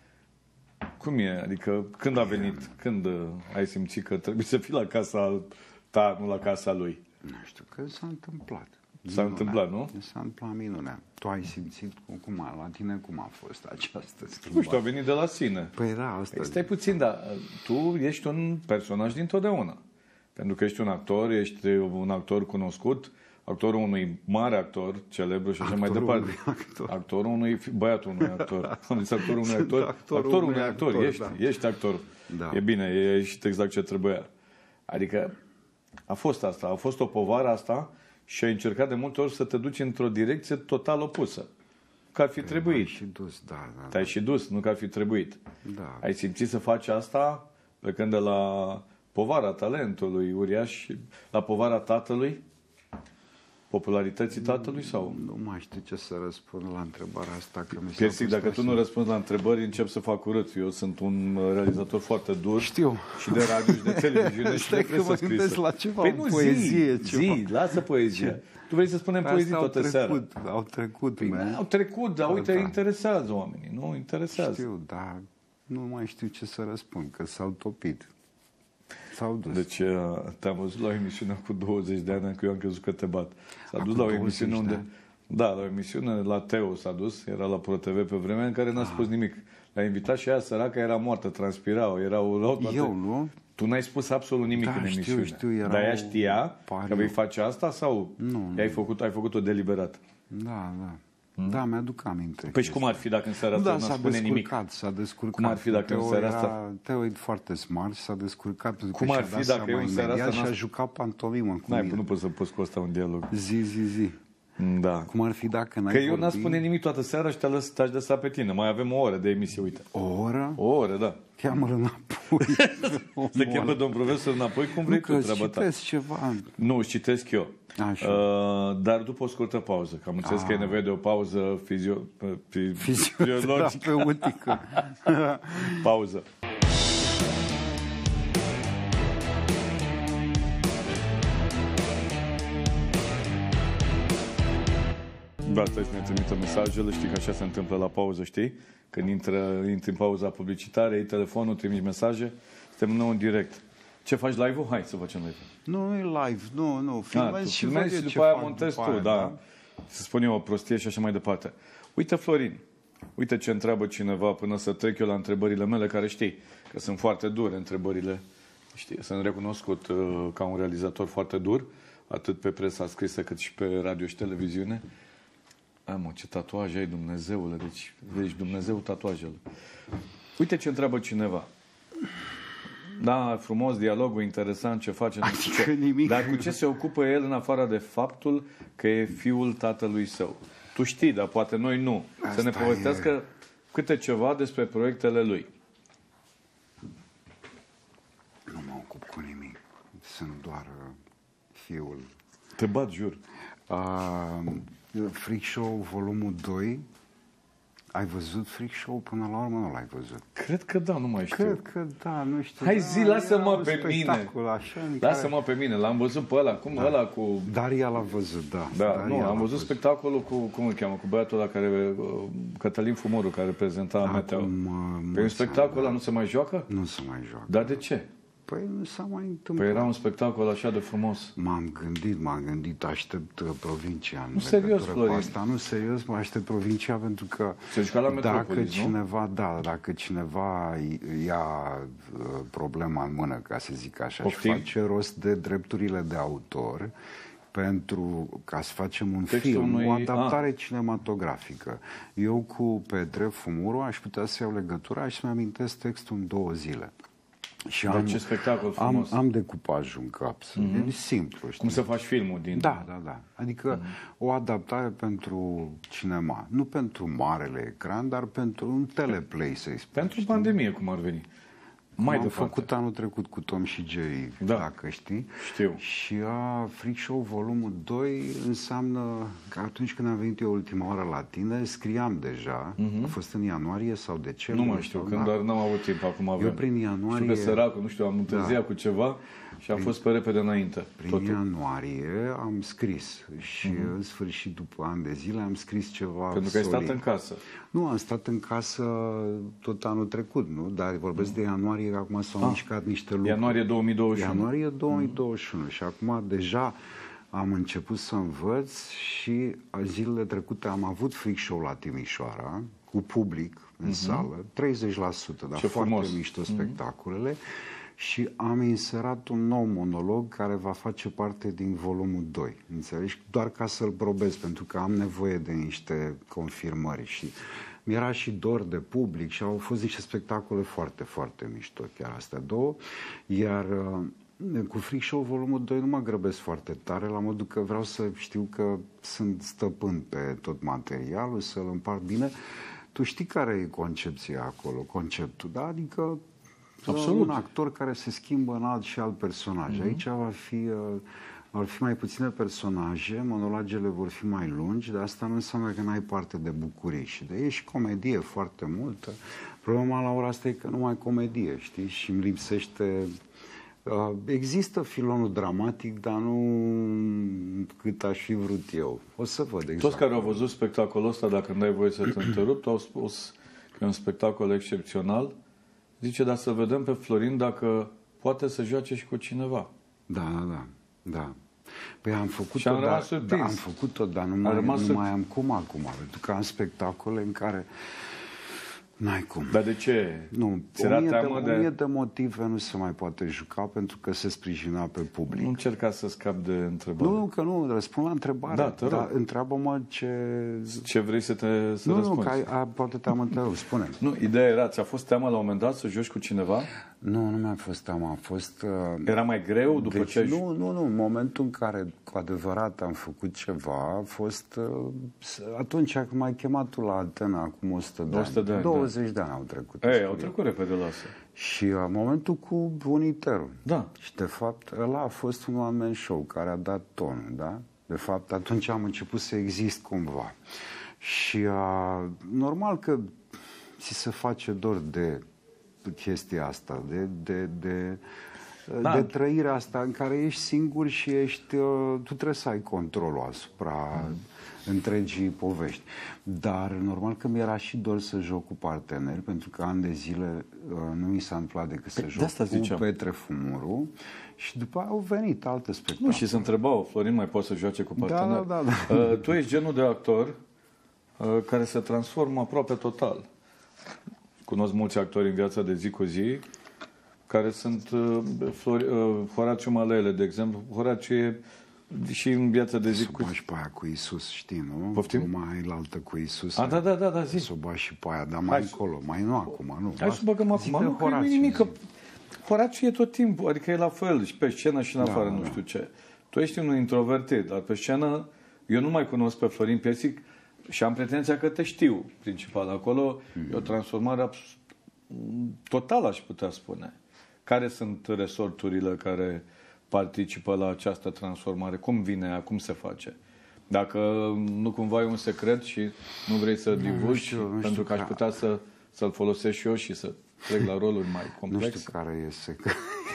cum e? Adică când a venit, când uh, ai simțit că trebuie să fii la casa ta, nu la casa lui? Nu știu, că s-a întâmplat. S-a întâmplat, nu? S-a întâmplat minunea. Tu ai simțit cum, cum a, la tine cum a fost această schimbare? Nu știu, a venit de la sine. Păi da, asta Păi stai puțin, dar tu ești un personaj dintotdeauna. Pentru că ești un actor, ești un actor cunoscut, actorul unui mare actor, celebru și așa mai Actorul departe. unui actor. Actorul unui, băiatul unui actor. Am zis actorul unui actor. Actorul Actorul unui unui actor, actor, ești, da. ești actor. Da. E bine, ești exact ce trebuia. Adică a fost asta, a fost o povară asta și ai încercat de multe ori să te duci într-o direcție total opusă. Că ar fi trebuit. Ai și dus, da, da. Te-ai și dus, nu că ar fi trebuit. Da. Ai simțit să faci asta plecând de la povara talentului uriaș, la povara tatălui? Popularității tatălui sau? Nu mai știu ce să răspund la întrebarea asta. Că mi s-a Piersic, pus dacă tu așa. nu răspunzi la întrebări, încep să fac urât. Eu sunt un realizator foarte dur. Știu. Și de radio și de televiziune și Stai de că presă mă scrisă. gândesc la ceva, Păi nu, poezie, zi, ceva. zi, lasă poezia. Tu vrei să spunem Astea poezii au toată seara. trecut, au trecut, Păi, man. au trecut, dar uite, Da. interesează oamenii, nu? Interesează. Știu, dar nu mai știu ce să răspund, că s-au topit. S-au dus. Deci uh, te-am văzut la o emisiune cu douăzeci de ani, că eu am crezut că te bat. S-a Acum dus la o douăzeci emisiune de unde... ani? Da, la o emisiune, la Teo s-a dus, era la ProTV pe vremea în care n-a spus nimic. L-a invitat și ea, săraca, era moartă, transpira, era o rău toate... Eu, nu? Tu n-ai spus absolut nimic Da, în știu, emisiune. știu, era Dar ea o știa pariu. că vei face asta sau Nu, ai făcut, ai făcut-o deliberat? Da, da. Da, mi-aduc aminte. Păi și cum ar fi dacă în seara asta Da, nu s-a spune nimic? descurcat, s-a descurcat. Cum ar fi dacă Teo în seara era, asta... Teo e foarte smart și s-a descurcat. pentru Cum că ar și-a fi dat dacă seama eu în seara imediat asta și a n-am- jucat pantomimă cu N-ai, mine. nu poți să poți cu asta un dialog. Zi, zi, zi. Da. Cum ar fi dacă n-ai Că eu vorbi n-am spune nimic toată seara și te-a lăs, te-aș lăsa pe tine. Mai avem o oră de emisie, uite. o oră? O oră, da. Cheamă-l înapoi. Să chem pe domn profesor înapoi, cum vrei Nu, tu, că treaba ta. citesc ceva. Nu, îți citesc eu. Așa. Uh, dar după o scurtă pauză. Că am înțeles că e nevoie de o pauză fizio... fi- fiziologică. Fizioterapeutică. Pauză. Da, stai să ne trimită mesajele, știi că așa se întâmplă la pauză, știi? Când intră, intri în pauza publicitară, iei telefonul, trimiți mesaje, suntem nou în direct. Ce faci live-ul? Hai să facem live-ul. Nu, nu e live, nu, nu. Ah, Filmez tu și filmezi văd eu și ce după aia fac montezi după tu, aia, da. Să spun eu o prostie și așa mai departe. Uite, Florin, uite ce întreabă cineva până să trec eu la întrebările mele, care știi că sunt foarte dure întrebările. Știi, sunt recunoscut uh, ca un realizator foarte dur, atât pe presa scrisă cât și pe radio și televiziune. Am ce tatuaje ai, Dumnezeule, deci vezi Dumnezeu tatuajele. Uite ce întreabă cineva. Da, frumos, dialogul, interesant, ce face, nu știu ce. nimic. Dar cu ce se ocupă el în afară de faptul că e fiul tatălui său? Tu știi, dar poate noi nu. Asta să ne povestească e... câte ceva despre proiectele lui. Nu mă ocup cu nimic. Sunt doar uh, fiul. Te bat, jur. Uh, Freak Show volumul doi. Ai văzut Freak Show până la urmă? Nu l-ai văzut. Cred că da, nu mai știu. Cred că da, nu știu. Hai da, zi, lasă-mă era un pe mine. spectacol Așa, Lasă-mă pe mine, l-am văzut pe ăla, cum da. ăla cu... Daria l-a văzut, da. Da, Daria nu, l-a am văzut spectacolul cu, cum îl cheamă, cu băiatul ăla care, uh, Cătălin Fumoru, care prezenta Meteo. Acum, Pe un mulți spectacol ani, ăla da. nu se mai joacă? Nu se mai joacă. Dar de ce? Păi nu s-a mai întâmplat. Păi era un spectacol așa de frumos. M-am gândit, m-am gândit, aștept uh, provincia. Nu, serios, Florin. Asta nu, serios, mă aștept provincia pentru că Se juca la dacă Metropolis, cineva, nu? Da, dacă cineva ia uh, problema în mână, ca să zic așa, Poftim? și face rost de drepturile de autor, pentru ca să facem un Textul film, unui... o adaptare ah. cinematografică. Eu cu Petre Fumuru aș putea să iau legătura și să-mi amintesc textul în două zile. Și Dar am, ce spectacol am, frumos. am decupajul în cap. Mm-hmm. E simplu. Știi? Cum să faci filmul din... Da, da, da. Adică mm-hmm. o adaptare pentru cinema. Nu pentru marele ecran, dar pentru un teleplay, să-i spun. Pentru știi? pandemie, cum ar veni. Mai am departe. făcut anul trecut cu Tom și Jerry, Da. dacă știi. Știu. Și a Freak Show volumul doi înseamnă că atunci când am venit eu ultima oară la tine, scriam deja, mm-hmm. a fost în ianuarie sau decembrie. Nu mai știu, sau, când, da. dar n-am avut timp, acum avem. Eu prin ianuarie... Știu că săracul, nu știu, am întârziat da. cu ceva și am Prin... fost pe repede înainte. Prin totul. ianuarie am scris și mm-hmm. în sfârșit, după ani de zile, am scris ceva Pentru că ai solid. stat în casă. Nu, am stat în casă tot anul trecut, nu? Dar vorbesc mm-hmm. de ianuarie, că acum s-au ah. mișcat niște lucruri. Ianuarie două mii douăzeci și unu. Ianuarie două mii douăzeci și unu. Mm-hmm. Și acum deja am început să învăț și zilele trecute am avut Freak Show la Timișoara, cu public în mm-hmm. sală, treizeci la sută, dar Ce foarte frumos. mișto Mm-hmm. spectacolele. Și am inserat un nou monolog care va face parte din volumul doi. Înțelegi? Doar ca să-l probez, pentru că am nevoie de niște confirmări. Și mi-era și dor de public și au fost niște spectacole foarte, foarte mișto, chiar astea două. Iar cu Freak Show volumul doi nu mă grăbesc foarte tare, la modul că vreau să știu că sunt stăpân pe tot materialul, să-l împart bine. Tu știi care e concepția acolo, conceptul, da? Adică absolut. Un actor care se schimbă în alt și alt personaj. Mm-hmm. Aici va fi, uh, vor fi mai puține personaje, monologele vor fi mai lungi, dar asta nu înseamnă că n-ai parte de bucurii. Și de e și comedie foarte multă. Problema la ora asta e că nu mai comedie, știi? Și îmi lipsește... Uh, există filonul dramatic, dar nu cât aș fi vrut eu. O să văd exact. Toți care au văzut spectacolul ăsta, dacă îmi dai voie să te întrerup, au spus că e un spectacol excepțional. Zice, dar să vedem pe Florin dacă poate să joace și cu cineva. Da, da, da. da. Păi am făcut-o, am dar, da, am făcut-o, dar nu, mai, rămas nu mai am cum acum. Pentru că am spectacole în care n-ai cum. Dar de ce? Nu, ți era o mie, teamă de, de... o mie de motive nu se mai poate juca pentru că se sprijina pe public. Nu încerca să scap de întrebare. Nu, că nu, răspund la întrebare. Da, te rog. Dar întreabă-mă ce... Ce vrei să te să nu, răspunzi. Nu, că ai, a, poate te-am întrerupt, spune. Nu, ideea era, ți-a fost teamă la un moment dat să joci cu cineva? Nu, nu mi-a fost teamă, a fost... Uh, Era mai greu după deci, ce ai... Nu, nu, nu, în momentul în care cu adevărat am făcut ceva, a fost... Uh, atunci când m-ai chemat tu la Atena, acum o sută de ani. de ani douăzeci da. de ani au trecut. Ei, au trecut repede, lasă. Și uh, momentul cu Uniterul. Da. Și de fapt, ăla a fost un one-man show care a dat tonul, da? De fapt, atunci am început să exist cumva. Și uh, normal că ți se face dor de chestia asta, de, de, de, da. de trăirea asta în care ești singur și ești, uh, tu trebuie să ai controlul asupra mm. întregii povești. Dar normal că mi-era și dor să joc cu parteneri, pentru că ani de zile uh, nu mi s-a întâmplat decât să Pe, joc cu ziceam. Petre Fumuru și după aia au venit alte spectacole. Nu, și se întrebau, Florin mai poate să joace cu parteneri? Da, da, da. Uh, tu ești genul de actor uh, care se transformă aproape total. Cunosc mulți actori în viața de zi cu zi care sunt uh, Flori, uh, Horaciu Malele, de exemplu. Horaciu e și în viața de zi cu zi. Și pe aia cu Iisus, știi, nu? Poftim? Mai la altă cu Iisus. A, da, da, da, da, zi. Să o bagi și pe aia, dar mai Hai, încolo, mai nu acum, nu. Hai să băgăm acum, nu, că nu e nimic, că Horaciu e tot timpul, adică e la fel, și pe scenă și în afară, da, nu știu ce. Tu ești un introvertit, dar pe scenă, eu nu mai cunosc pe Florin Piersic și am pretenția că te știu, principal. Acolo mm. e o transformare totală, aș putea spune. Care sunt resorturile care participă la această transformare? Cum vine ea? Cum se face? Dacă nu cumva e un secret și nu vrei să divulgi, pentru că aș putea să, să-l folosesc și eu și să trec la roluri mai complexe. Nu știu care e secret.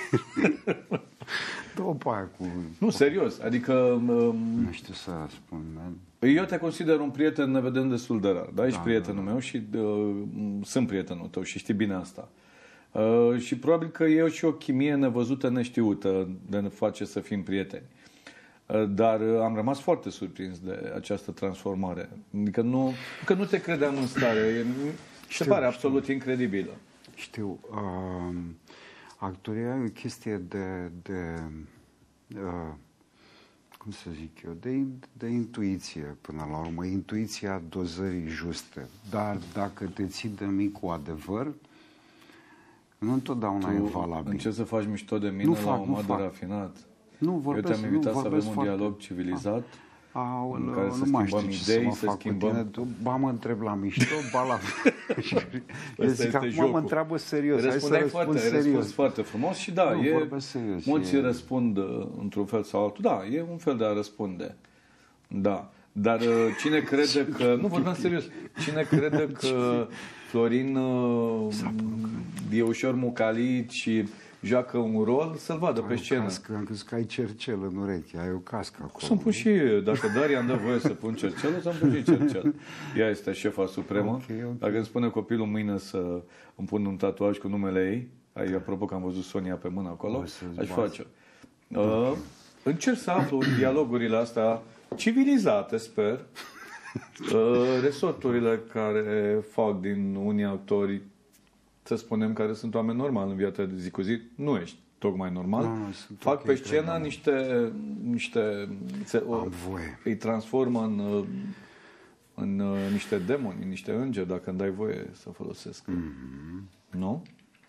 Dă-o pe aia cu... Nu, serios. Adică... Um, nu știu să spun. Eu te consider un prieten, ne vedem destul de rar. Da? Ești da, prietenul da, da. meu și uh, sunt prietenul tău și știi bine asta. Uh, și probabil că e și o chimie nevăzută, neștiută de ne face să fim prieteni. Uh, dar uh, am rămas foarte surprins de această transformare. Adică nu, că nu te credeam în stare. E, Știu, se pare știu. absolut incredibilă. Știu, uh, actoria e o chestie de, de uh, cum să zic eu, de, de intuiție până la urmă, intuiția dozării juste. Dar dacă te ții de mic cu adevăr, nu întotdeauna e valabil. Încerci să faci mișto de mine Nu la fac, un nu mod fac. rafinat. Nu Eu vorbesc, te-am invitat nu să vorbesc avem un foarte... dialog civilizat. Aoleu, în care să nu mai schimbăm știu ce să idei, mă să fac cu schimbăm- tine. Tu, ba mă întreb la mișto, ba la... Eu Ăsta zic, este acum jocul. mă întreabă serios, hai să Răspundeai răspund foarte, serios. răspuns foarte frumos și da, Nu, e, vorbesc serios, mulți e- răspund uh, într-un fel sau altul. Da, e un fel de a răspunde. Da. Dar uh, cine crede că... Nu, vorbeam serios. Cine crede că Florin uh, e ușor mucalit și joacă un rol, să-l vadă pe Ai o scenă. cască, am crezut că ai cercel în ureche, ai o cască acolo. Să-mi pun și, dacă Daria îmi dă voie să pun cercel, o să-mi pun și cercel. Ea este șefa supremă. Ok, ok. Dacă îmi spune copilul mâine să îmi pun un tatuaj cu numele ei, ai, apropo că am văzut Sonia pe mână acolo, O să-ți aș bați. face. Uh, încerc să aflu în dialogurile astea civilizate, sper, uh, resorturile care fac din unii actori, să spunem, care sunt oameni normali în viața de zi cu zi, nu ești tocmai normal, Nu, nu, sunt fac ok, pe scenă cred, niște, niște se, o, Am voie. îi transformă în, uh, în uh, niște demoni, în niște îngeri, dacă îmi dai voie să folosesc. Mm-hmm. Nu?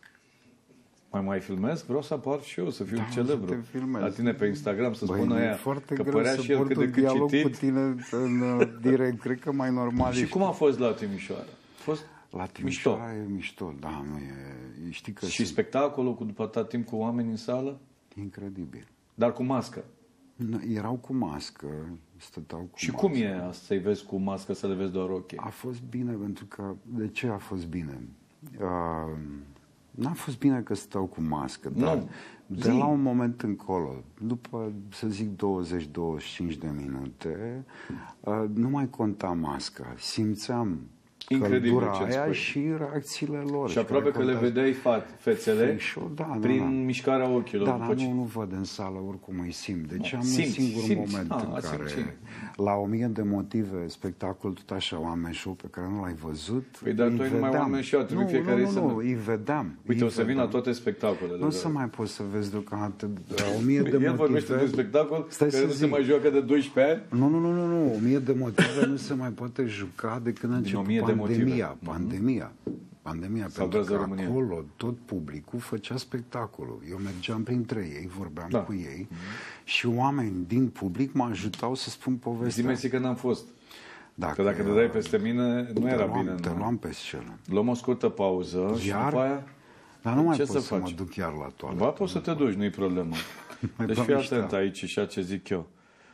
Mai mai filmez? Vreau să apar și eu, să fiu Da, celebru. să te filmezi. La tine pe Instagram, să Băi, spună e aia foarte că greu părea să și el port cât de un cât dialog citit. cu tine în uh, direct. Cred că mai normal Și ești. cum a fost la Timișoara? A fost La mișto. Timișoara e mișto, da, nu e... Știi că Și sunt spectacolul cu după atâta timp cu oameni în sală, incredibil. dar cu mască. Nu, erau cu mască, stăteau cu Și mască. cum e asta, să-i vezi cu mască, să le vezi doar ochii? A fost bine pentru că... De ce a fost bine? Uh, n-a fost bine că stau cu mască, dar Nu. de Zi. la un moment încolo, după, să zic, douăzeci douăzeci și cinci de minute, uh, nu mai conta masca. Simțeam Incredibil căldura ce-ți aia spui. și reacțiile lor. Și aproape că le contează. vedeai fa- fețele Facial, da, da, prin da. mișcarea ochilor. Da, după dar ce- nu, nu văd în sală, oricum îi simt. Deci am Simți, un singur simți. moment Ah, în a care, simți. la o mie de motive, spectacol tot așa, oameni show pe care nu l-ai văzut, Păi, dar îi tu ai numai vedeam. oameni show, trebuie nu, fiecare nu, să- nu, nu, îi vedeam. Uite, îi o să vin la vedeam. toate spectacolele. Nu o de- să mai poți să vezi deocamdată o mie de El motive. vorbește de un spectacol Stai care să nu se zic. mai joacă de doisprezece ani. Nu, nu, nu, nu, nu, o mie de motive nu se mai poate juca de când a început o mie de motive. pandemia. Pandemia. Pandemia, pentru Salvează că România. acolo tot publicul făcea spectacolul. Eu mergeam printre ei, vorbeam Da. cu ei și oameni din public mă ajutau să spun povestea. Zi-mi că n-am fost. Dacă, Că dacă te dai peste mine, nu te era luam, bine. Te nu? luam pe scenă. Luăm o scurtă pauză și Iar? după aia... Dar nu mai Ce pot să să, faci? mă duc chiar la toaletă. Ba, poți să te duci, nu-i problemă. Mai Deci dau fii niște atent apă. aici și a ce zic eu.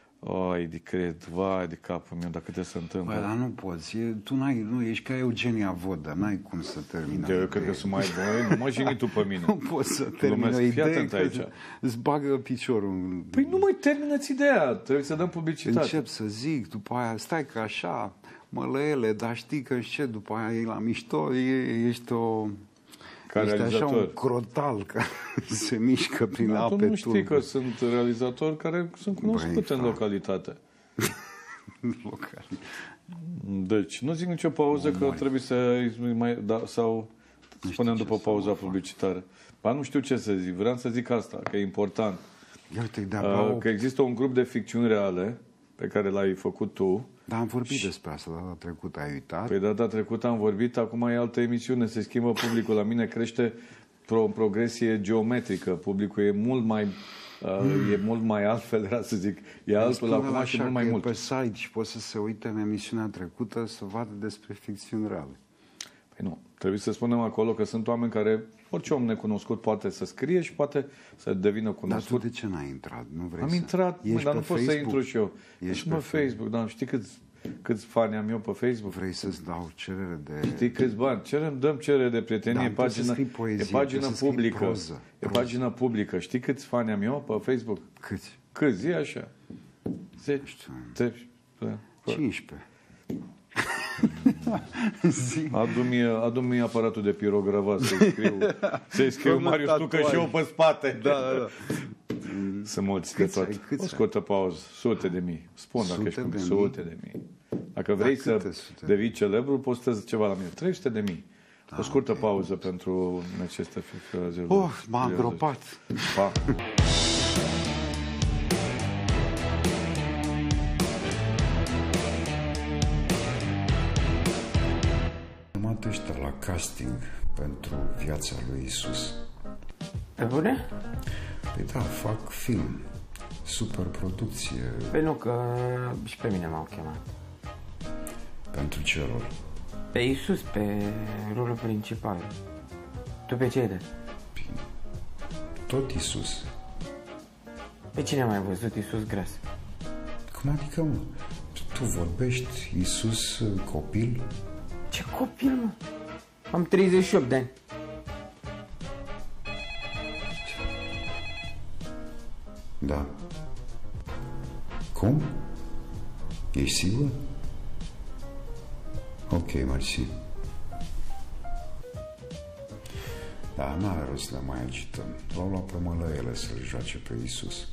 Ai, de cred, vai de capul meu, dacă te se întâmplă. Băi, dar nu poți. E, tu n-ai, nu, ești ca Eugenia Vodă. N-ai cum să termini. Eu cred că sunt mai buni, nu mă jigni tu pe mine. Nu poți să termini Glumesc. o Fii idee atent că aici. îți bagă piciorul în... Păi nu mai termină-ți ideea, trebuie să dăm publicitate. Încep să zic, după aia, stai că așa, mălăele, dar știi că ce, după aia e la mișto, e, ești o... Ca ești așa realizator. un crotal care se mișcă prin Da, tu ape nu știi turbe. că sunt realizatori care sunt cunoscute Băi, în frate. localitate. Local. Deci, nu zic nicio pauză că trebuie să mai da, sau spunem ce după să pauza mă fac. publicitară. Ba nu știu ce să zic, vreau să zic asta, că e important. Ia uite, de-abia Uh, o... că există un grup de ficțiuni reale pe care l-ai făcut tu. Dar am vorbit despre asta data trecută, ai uitat? Păi data trecută am vorbit, acum e altă emisiune, se schimbă publicul. La mine crește pro progresie geometrică. Publicul e mult mai uh, e mult mai altfel, era să zic. E altul Spune-l acum și așa mult mai că e mult. pe site și poate să se uite în emisiunea trecută să vadă despre ficțiuni reale. Păi nu, trebuie să spunem acolo că sunt oameni care, orice om necunoscut poate să scrie și poate să devină Dar tu cunoscut. de ce n-ai intrat? Nu vrei Am să... intrat, mă, Ești dar nu pe pot să Facebook? intru și eu. Ești Ești pe pe Facebook, dar știi câți, câți fani am eu pe Facebook? Vrei să-ți dau cerere de... Știi câți bani? Cerem, dăm cerere de prietenie, Da, e trebuie să pagină, scrii poezie, e pagină trebuie să scrii publică. proză, E proză. pagină publică. Știi câți fani am eu pe Facebook? Câți? Câți? E așa. Zeci. știu. Zeci. cincisprezece. Adu-mi, adu-mi aparatul de pirogravat să-i scriu, să-i scriu Marius Tucă și eu pe spate. Da, da, da. Să mulți de tot. O scurtă pauză. Sute de mii. Spun dacă ești cu sute de mii. Dacă vrei să devii celebru, postezi ceva la mine. trei sute de mii. O scurtă pauză pentru necesită fi. Oh, m-a îngropat. Pa. Ăștia la casting pentru Viața lui Isus. Pe bune? Păi da, fac film, superproducție. Păi nu, că și pe mine m-au chemat. Pentru ce rol? Pe Isus, pe rolul principal. Tu pe ce ai dat? Tot Isus. Pe cine ai mai văzut Isus gras? Cum adică, mă? Tu vorbești Isus copil? Ce copil, mă? Am treizeci și opt de ani. Da. Cum? Ești sigur? Ok, mersi. Da, n-are rost să le mai agităm. L-au luat pe mălăiele să-l joace pe Isus.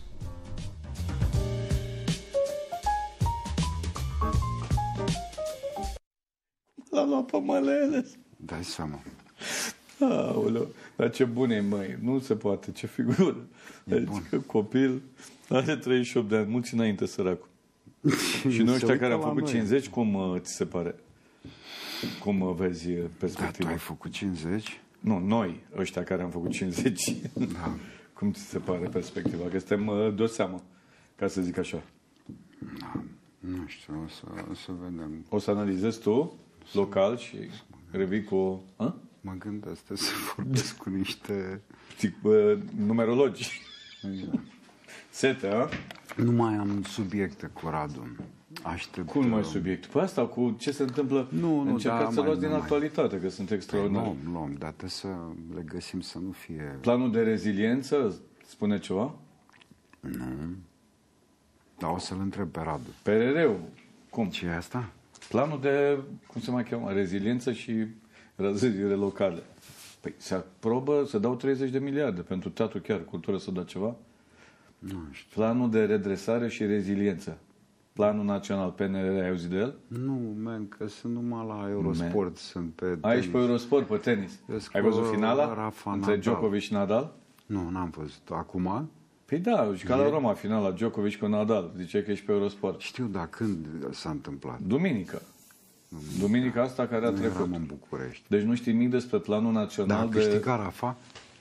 L-am luat pe mălăiele. Dai seama. Aoleu, dar ce bun e, măi, nu se poate, ce figură. Adică copil are treizeci și opt de ani, mulți înainte, săracul. Și noi ăștia care am făcut cincizeci, cum uh, ți se pare? Cum uh, vezi perspectiva? Da, tu ai făcut cincizeci? Nu, noi, ăștia care am făcut cincizeci. Da. Cum ți se pare perspectiva? Că suntem uh, de-o seamă, ca să zic așa. Da. Nu știu, o să, o să vedem. O să analizezi tu, local, și revii cu... A? Mă gândesc să vorbesc cu niște... Zic, uh, numerologi. Sete, a? Nu mai am subiecte cu Radu. Aștept... Cum mai subiect? Păi asta, cu ce se întâmplă? Nu, nu, încercați da, să luați mai, din mai. actualitate, că sunt extraordinari. Luăm, luăm, dar trebuie să le găsim să nu fie... Planul de reziliență spune ceva? Nu. Dar o să-l întreb pe Radu. P R R-ul. Cum? Ce e asta? Planul de, cum se mai cheamă, reziliență și răzările locale. Păi se aprobă să dau treizeci de miliarde pentru teatru, chiar, cultură să dea ceva? Nu știu. Planul de redresare și reziliență. Planul național, P N R R, ai auzit de el? Nu, man, că sunt numai la Eurosport, man. Sunt pe tenis. Aici pe Eurosport, pe tenis. Esc Ai văzut finala? Rafa între Nadal. Djokovic și Nadal? Nu, n-am văzut. Acum? Păi da, și ca la Roma, finala Djokovic cu Nadal. Zice că ești pe Eurosport. Știu, dar când s-a întâmplat? Duminică. Duminica asta care a nu trecut. eram în București. Deci nu știi nimic despre planul național Dar a de... câștigat Rafa?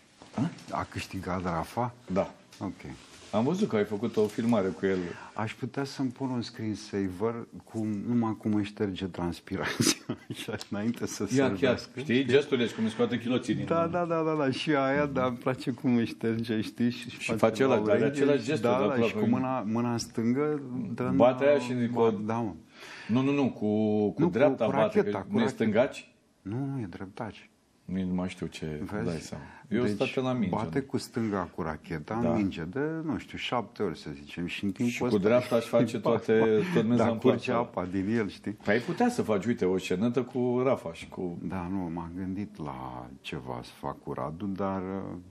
A? A câștigat Rafa? Da. Ok. Am văzut că ai făcut o filmare cu el. Aș putea să-mi pun un screensaver cu, numai cum își șterge transpirația. Așa, înainte să se Ia chiar, știi? Gestul ești cum îi scoate chiloții din... Da, da, da, da, da, și aia, dar îmi place cum își șterge, știi? Și, și face ăla, are același gestul. Da, da, da, și cu mâna, mâna stângă... Bate aia și cu... Da, mă. Nu, nu, nu, cu, cu nu, dreapta cu, cu bate, racheta, că cu nu e stângaci? Nu, nu, e dreptaci. Nu mai știu ce Vezi? dai seama. Eu deci, stat la minge. Bate cu stânga cu racheta, da. minge de, nu știu, șapte ori, să zicem. Și în timpul și cu dreapta aș face toate, tot da, mezamplațul. curge apa din el, știi? Păi ai putea să faci, uite, o scenătă cu Rafa și cu... Da, nu, m-am gândit la ceva să fac cu Radu, dar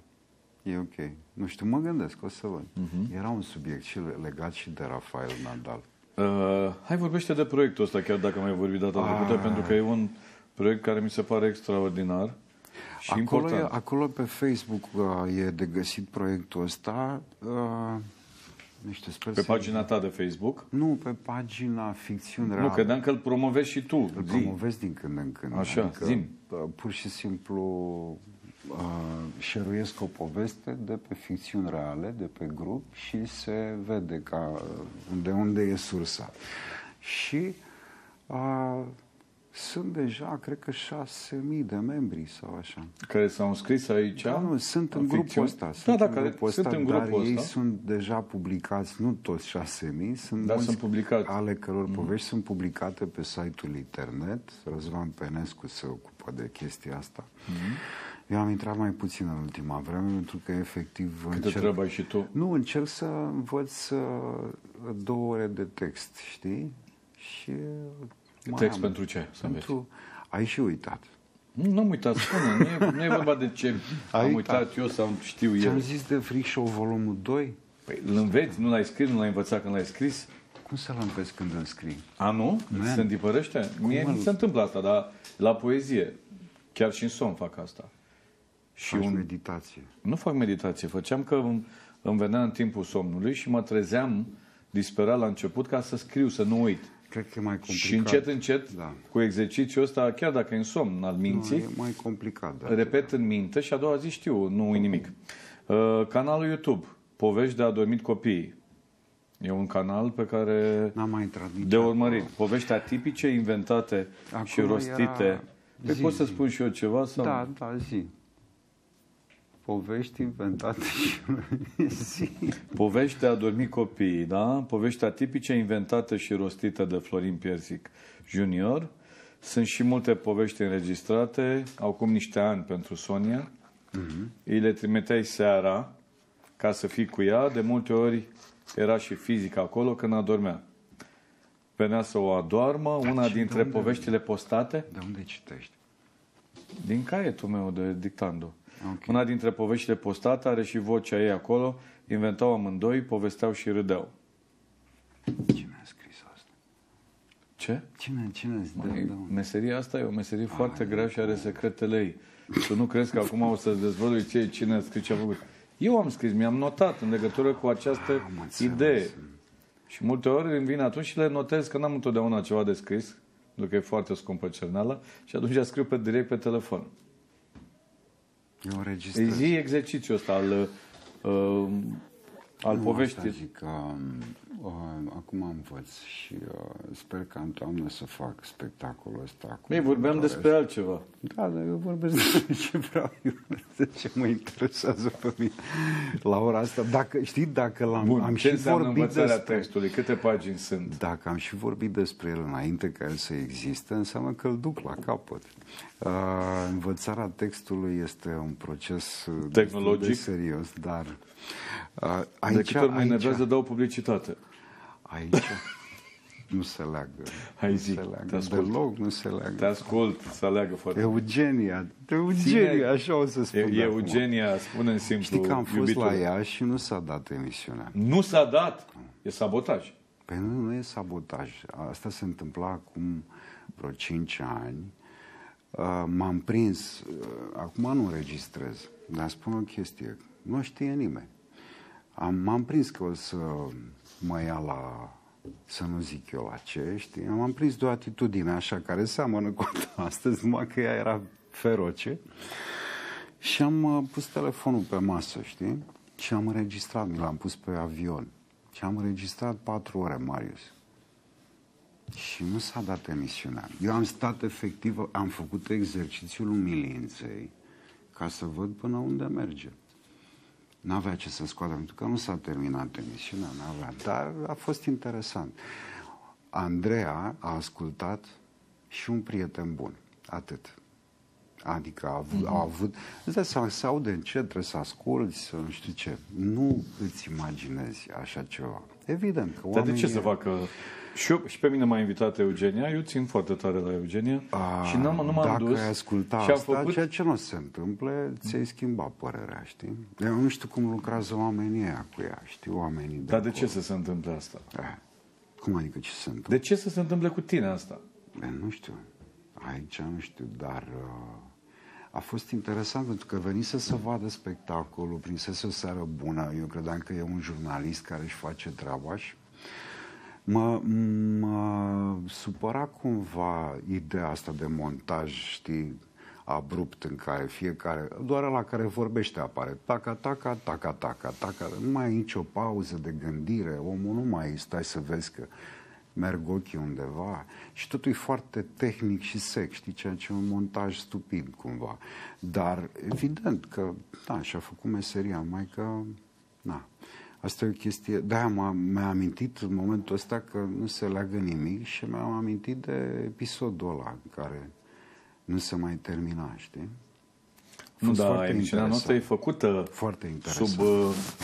uh, e ok. Nu știu, mă gândesc, o să văd. Uh-huh. Era un subiect și legat și de Rafael Nadal. Uh, hai, vorbește de proiectul ăsta, chiar dacă mai ai vorbit data trecută, pentru că e un proiect care mi se pare extraordinar și acolo, important. E, acolo pe Facebook uh, e de găsit proiectul ăsta. Uh, nu știu, sper pe să pagina ta de Facebook? Nu, pe pagina Ficțiuni Reale. Nu, credeam că îl promovezi și tu. Îl zi. promovezi din când în când. Așa, adică, zi-mi. uh, pur și simplu uh, șeruiesc o poveste de pe Ficțiuni Reale, de pe grup și se vede ca de unde e sursa. Și uh, sunt deja, cred că șase mii de membri sau așa. Care s-au înscris aici? Da, nu, sunt în ficțiune? grupul ăsta. Da, sunt da, în care grupul sunt ăsta, în dar grupul ei ăsta. sunt deja publicați, nu toți șase mii, sunt da, mulți sunt publicați. ale căror mm-hmm. povești sunt publicate pe site-ul internet. Răzvan Penescu se ocupă de chestia asta. Mm-hmm. Eu am intrat mai puțin în ultima vreme, pentru că efectiv... Câte încerc... treabă ai și tu? Nu, încerc să învăț două ore de text, știi? Și Mai Text am. pentru ce? Să Pentru... Ai și uitat. Nu, nu am uitat, spune. Nu e, nu e vorba de ce Ai am uitat. uitat eu sau știu eu. Ți-am zis de Freak Show volumul doi? Păi îl înveți, nu l-ai scris, nu l-ai învățat când l-ai scris? Cum să-l înveți când îl scrii? A, nu? Man. Se întipărește? Mie îl- mi se întâmplă asta, dar la poezie, chiar și în somn fac asta. Și Faci un... meditație. Nu fac meditație, făceam că îmi, îmi venea în timpul somnului și mă trezeam disperat la început ca să scriu, să nu uit. Cred că e mai complicat. Și încet, încet, Da. cu exercițiul ăsta, chiar dacă e în somn al Nu, minții, e mai complicat. Da. repet în minte și a doua zi știu, nu uit nimic. Uh, canalul YouTube, Povești de adormit copiii. E un canal pe care N-am mai intrat nici de urmărit. Povești atipice, inventate Acolo și rostite. era- Păi zi, pot să zi. spun și eu ceva? Sau... Da, da, zi. Povești inventate și zi. Povești de adormit copiii, da? Povești atipice, inventate și rostite de Florin Piersic junior. Sunt și multe povești înregistrate, au cum niște ani pentru Sonia. Uh-huh. Îi le trimiteai seara ca să fii cu ea. De multe ori era și fizic acolo când adormea. Venea să o adoarmă, una și dintre de unde- poveștile postate, De unde citești? din caietul meu de dictando. Ok. Una dintre poveștile postate are și vocea ei acolo, inventau amândoi, povesteau și râdeau. Cine a scris asta? Ce? Cine, cine îți dă? Măi, Da. meseria asta e o meserie foarte grea și are secretele ei. Tu nu crezi că acum o să-ți dezvălui ce, cine a scris ce a făcut. Eu am scris, mi-am notat în legătură cu această Am înțeles. idee. Și multe ori îmi vin atunci și le notez că n-am întotdeauna ceva de scris, pentru că e foarte scumpă cerneala, și atunci scriu pe direct pe telefon. Eu Îi înregistrez. zi exercițiul ăsta al, uh, al Nu, poveștii. asta zic că uh, acum învăț și uh, sper că în toamnă să fac spectacolul ăsta. Ei, vorbeam despre altceva. Da, dar eu vorbesc despre ce vreau eu, de ce mă interesează pe mine la ora asta. Dacă, știi, dacă l-am Bun, am ce și înseamnă vorbit învățarea despre... textului? Câte pagini sunt? Dacă am și vorbit despre el înainte ca el să existe, înseamnă că îl duc la capăt. Uh, învățarea textului este un proces uh, Tehnologic? destul de serios, dar uh, De aici, câte ori mă aici, enervează, dau publicitate. aici nu se leagă. Hai nu zi, se te leagă. ascult. Deloc nu se leagă. Te ascult, să aleagă foarte. Eugenia, Eugenia, așa o să spun. E, de acum. Eugenia, spune în simplu, Știi că am fost iubitul. la ea și nu s-a dat emisiunea. Nu s-a dat. E sabotaj. Păi nu, nu e sabotaj. Asta se întâmpla acum vreo cinci ani. Uh, M-am prins, uh, acum nu înregistrez, dar spun o chestie. Nu știe nimeni. Am, m-am prins că o să mă ia la, să nu zic eu la ce, știi? M-am prins de o atitudine așa care seamănă cu astăzi, numai că ea era feroce. Și am uh, pus telefonul pe masă, știi? Și am înregistrat, mi l-am pus pe avion. Și am înregistrat patru ore, Marius. Și nu s-a dat emisiunea. Eu am stat efectiv, am făcut exercițiul umilinței ca să văd până unde merge. N-avea ce să scoată, pentru că nu s-a terminat emisiunea, n-avea. Dar a fost interesant. Andreea a ascultat și un prieten bun. Atât. Adică a avut, a avut îți dai seama, se aude încet, trebuie să asculți, să nu știu ce. Nu îți imaginezi așa ceva. Evident că Dar oamenii... de ce să facă? Și, eu, și pe mine m-a invitat Eugenia, eu țin foarte tare la Eugenia A, și n-am, nu m-am dacă dus. ai asculta și am asta, făcut... ceea ce nu se întâmplă, ți-ai schimbat părerea, știi? Eu nu știu cum lucrează oamenii ăia cu ea, știi, oamenii de Dar de acolo. ce să se întâmple asta? Eh, Cum adică ce se întâmplă? De ce să se întâmple cu tine asta? Bine, nu știu. Aici nu știu, dar uh, a fost interesant pentru că venise să vadă spectacolul, prinsese o seară bună. Eu credeam că e un jurnalist care își face treaba și mă, mă supăra cumva ideea asta de montaj, știi, abrupt în care fiecare, doar la care vorbește apare taca, taca, taca, taca, taca, nu mai ai nicio pauză de gândire, omul nu mai stai să vezi că merg ochii undeva și totul e foarte tehnic și sec, știi, ceea ce e un montaj stupid cumva. Dar evident că, da, și-a făcut meseria, mai că, na, asta e o chestie, de-aia mi-a amintit în momentul ăsta că nu se leagă nimic și mi-am amintit de episodul ăla în care nu se mai termina, știi? Nu, da, emisiunea noastră e făcută foarte interesant. sub, uh,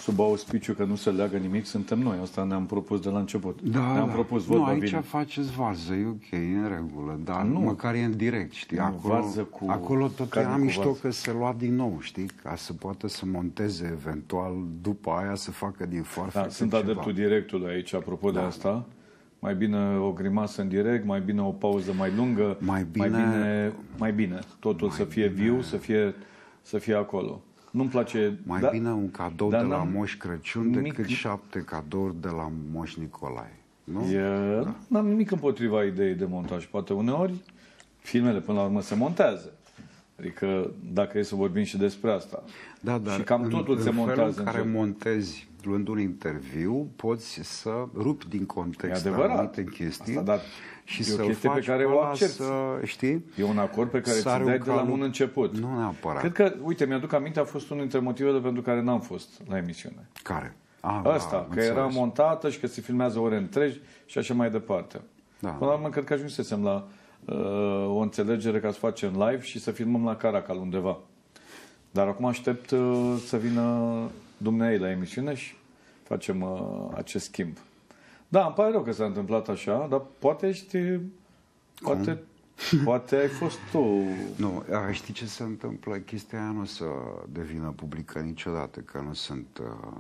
sub auspiciu că nu se leagă nimic, suntem noi. Asta ne-am propus de la început. Da, ne-am da. propus Nu, vorba aici vine. faceți vază, e ok, e în regulă, dar Nu. măcar e în direct, știi? Nu, Acolo, vază cu- acolo tot carne era cu mișto vază. că se lua din nou, știi? Ca să poată să monteze eventual după aia să facă din foarfecă Da, sunt ceva. adeptul directului aici, apropo Da. de asta. Mai bine o grimasă în direct, mai bine o pauză mai lungă, Mai bine- mai bine, mai bine. Totul mai să fie bine- viu, să fie, să fie acolo. Nu-mi place... Mai da, bine un cadou dar de la n-am Moș Crăciun nimic- decât șapte cadouri de la Moș Nicolae. Nu? E, Da. N-am nimic împotriva ideii de montaj. Poate uneori filmele până la urmă se montează. Adică dacă e să vorbim și despre asta. Da, dar și cam în, totul se în felul montează. în care în jur. montezi luând un interviu, poți să rupi din context E adevărat. anumite chestii Asta, dar și e o să-l chestie pe faci care pe o ăla accepti. să, știi? E un acord pe care Sare ți dai un de la calu- bun început. Nu neapărat. Cred că, uite, mi-aduc aminte, a fost unul dintre motivele pentru care n-am fost la emisiune. Care? Ah, Asta, am că era înțeles. montată și că se filmează ore întregi și așa mai departe. Da. Până la urmă, cred că ajunsesem la uh, o înțelegere ca să facem live și să filmăm la Caracal undeva. Dar acum aștept uh, să vină dumneai la emisiune și facem uh, acest schimb. Da, îmi pare rău că s-a întâmplat așa, dar poate ești... Poate, poate ai fost tu... Nu, a, știi ce se întâmplă? Chestia aia nu o să devină publică niciodată, că nu sunt, uh,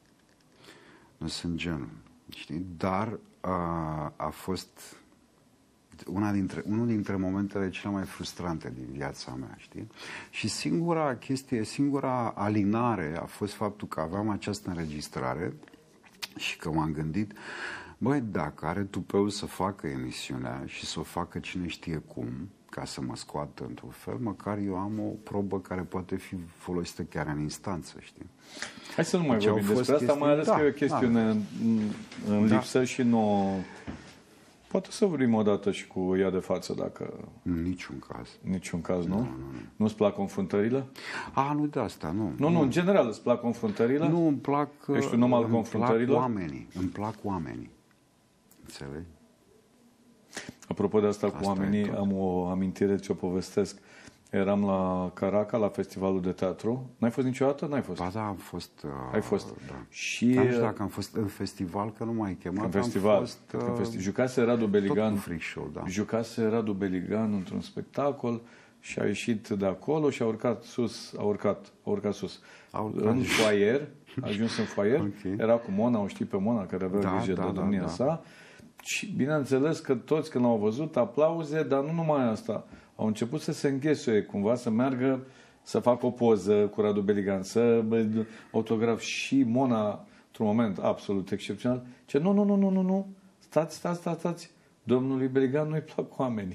nu sunt genul, știi? Dar uh, a fost una dintre, unul dintre momentele cele mai frustrante din viața mea, știi? Și singura chestie, singura alinare a fost faptul că aveam această înregistrare și că m-am gândit, băi, dacă are tupeu să facă emisiunea și să o facă cine știe cum, ca să mă scoată într-un fel, măcar eu am o probă care poate fi folosită chiar în instanță, știi? Hai să nu mai Deci au vorbim fost despre asta, chestii- mai ales da, că e o chestiune da. în, în Da. lipsă și nu... Poate să vorbim o dată și cu ea de față, dacă În niciun caz. în niciun caz, nu? Nu, nu, nu. Nu-ți plac confruntările? A, nu de asta, nu. Nu, nu, în general îți plac confruntările? Nu, îmi plac... Ești un om al îmi confruntărilor? plac oamenii. Îmi plac oamenii. Înțelegi? Apropo de asta, Asta cu e oamenii, tot. am o amintire ce o povestesc. Eram la Caraca, la festivalul de teatru. N-ai fost niciodată? N-ai fost. Ba da, am fost... Uh, Ai fost. Da. Și Dar nu știu dacă am fost în festival, că nu m-ai chemat. în festival. Am fost, Cred că în uh, festi- Jucase Radu Beligan. tot cu freak show, da. Jucase Radu Beligan într-un spectacol și a ieșit de acolo și a urcat sus, a urcat, a urcat sus. A urcat. În foaier, a ajuns în foaier, Ok. era cu Mona, o știi pe Mona, care avea Da, grijă da, de da, domnia da. sa. Și bineînțeles că toți când l-au văzut, aplauze, dar nu numai asta. Au început să se înghesuie cumva, să meargă, să facă o poză cu Radu Beligan, să bă, autograf și Mona, într-un moment absolut excepțional, ce nu, nu, nu, nu, nu, nu, stați, stați, stați, stați, domnului Beligan nu-i plac oamenii.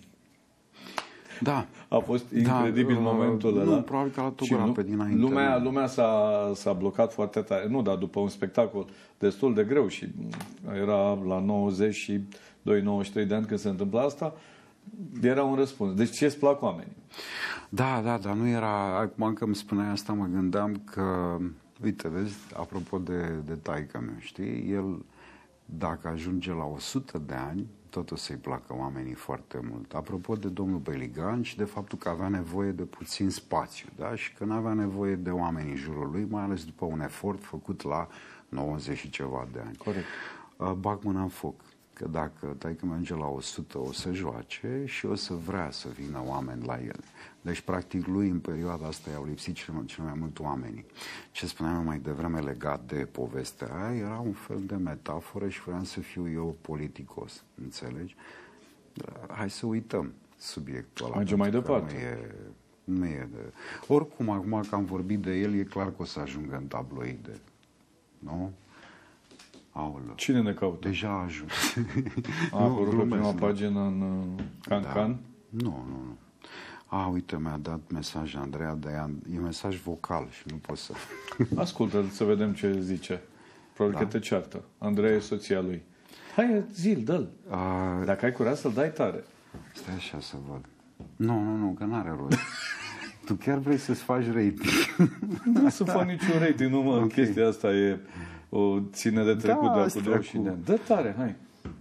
Da. A fost incredibil Da, momentul nu, ăla. probabil că a luat Și autograf nu- pe dinainte. Lumea, lumea s-a, s-a blocat foarte tare. Nu, dar după un spectacol destul de greu și era la nouăzeci și doi nouăzeci și trei de ani când se întâmpla asta, era un răspuns. Deci ce îți plac oamenii? Da, da, dar nu era... Acum că îmi spuneai asta, mă gândeam că... Uite, vezi, apropo de, de taică meu, știi? El, dacă ajunge la o sută de ani, tot o să-i placă oamenii foarte mult. Apropo de domnul Beligan și de faptul că avea nevoie de puțin spațiu, da? Și că nu avea nevoie de oameni în jurul lui, mai ales după un efort făcut la nouăzeci și ceva de ani. Corect. Uh, Bag mâna în foc. Că dacă taică merge la o sută, o să joace și o să vrea să vină oameni la el. Deci, practic, lui în perioada asta i-au lipsit cel mai, cel mai mult oamenii. Ce spuneam eu mai devreme legat de povestea aia era un fel de metaforă și vreau să fiu eu politicos. Înțelegi? Hai să uităm subiectul ăla. Mergem mai pentru că departe. Nu e, nu e de... Oricum, acum că am vorbit de el, e clar că o să ajungă în tabloide. Nu? Aoleu. Cine ne caută? Deja a ajuns. A apărut pe glumesc, prima nu. pagină în uh, Can-Can? Da. Nu, nu, nu. A, uite, mi-a dat mesaj Andreea, dar e mesaj vocal și nu pot să... Ascultă să vedem ce zice. Probabil Da. că te ceartă. Andrei e soția lui. Hai, zi-l, dă-l. A, Dacă ai curaj să-l dai tare. stai așa să văd. Nu, nu, nu, că n-are rost. Tu chiar vrei să-ți faci rating. Nu să fac niciun rating, nu mă, Ok. chestia asta e o ține de trecut Da, de asta acum douăzeci cu- de ani. Dă tare, hai.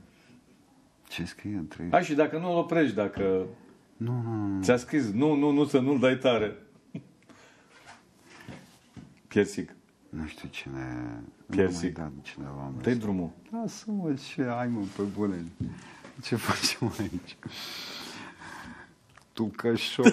Ce scrie între... Hai și dacă nu-l oprești, dacă Nu, nu, nu. ți-a scris nu, nu, nu, să nu-l dai tare. Piersic. Nu știu cine... Piersic. Nu mai dat cineva. Dă-i drumul. Lasă-mă, ce ai, mă, pe bune. Ce facem aici? Tu că show.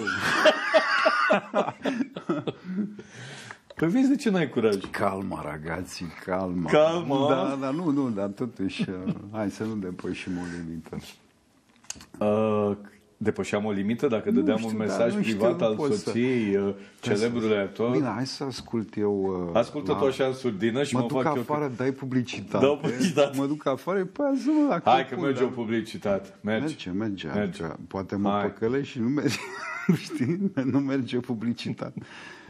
Păi vezi de ce n-ai curaj? Calma, ragazzi, calma. Calma? Da, da, nu, nu, dar totuși, uh, hai să nu depășim o limită. Uh, depășeam o limită dacă Nu dădeam știu, un dar mesaj nu știu, privat nu al pot să- soției, uh, celebrului actor? Bine, hai să ascult eu... Uh, Ascultă tu așa în surdină și mă mă, duc fac afară, eu... dai publicitate. Dau publicitate. Mă duc afară, păi azi mă, dacă Hai că pun, merge da. o publicitate. Merge. Merge, merge. Merge. Adică, poate mă Hai. păcălești și nu merge. Știi? Nu merge publicitate.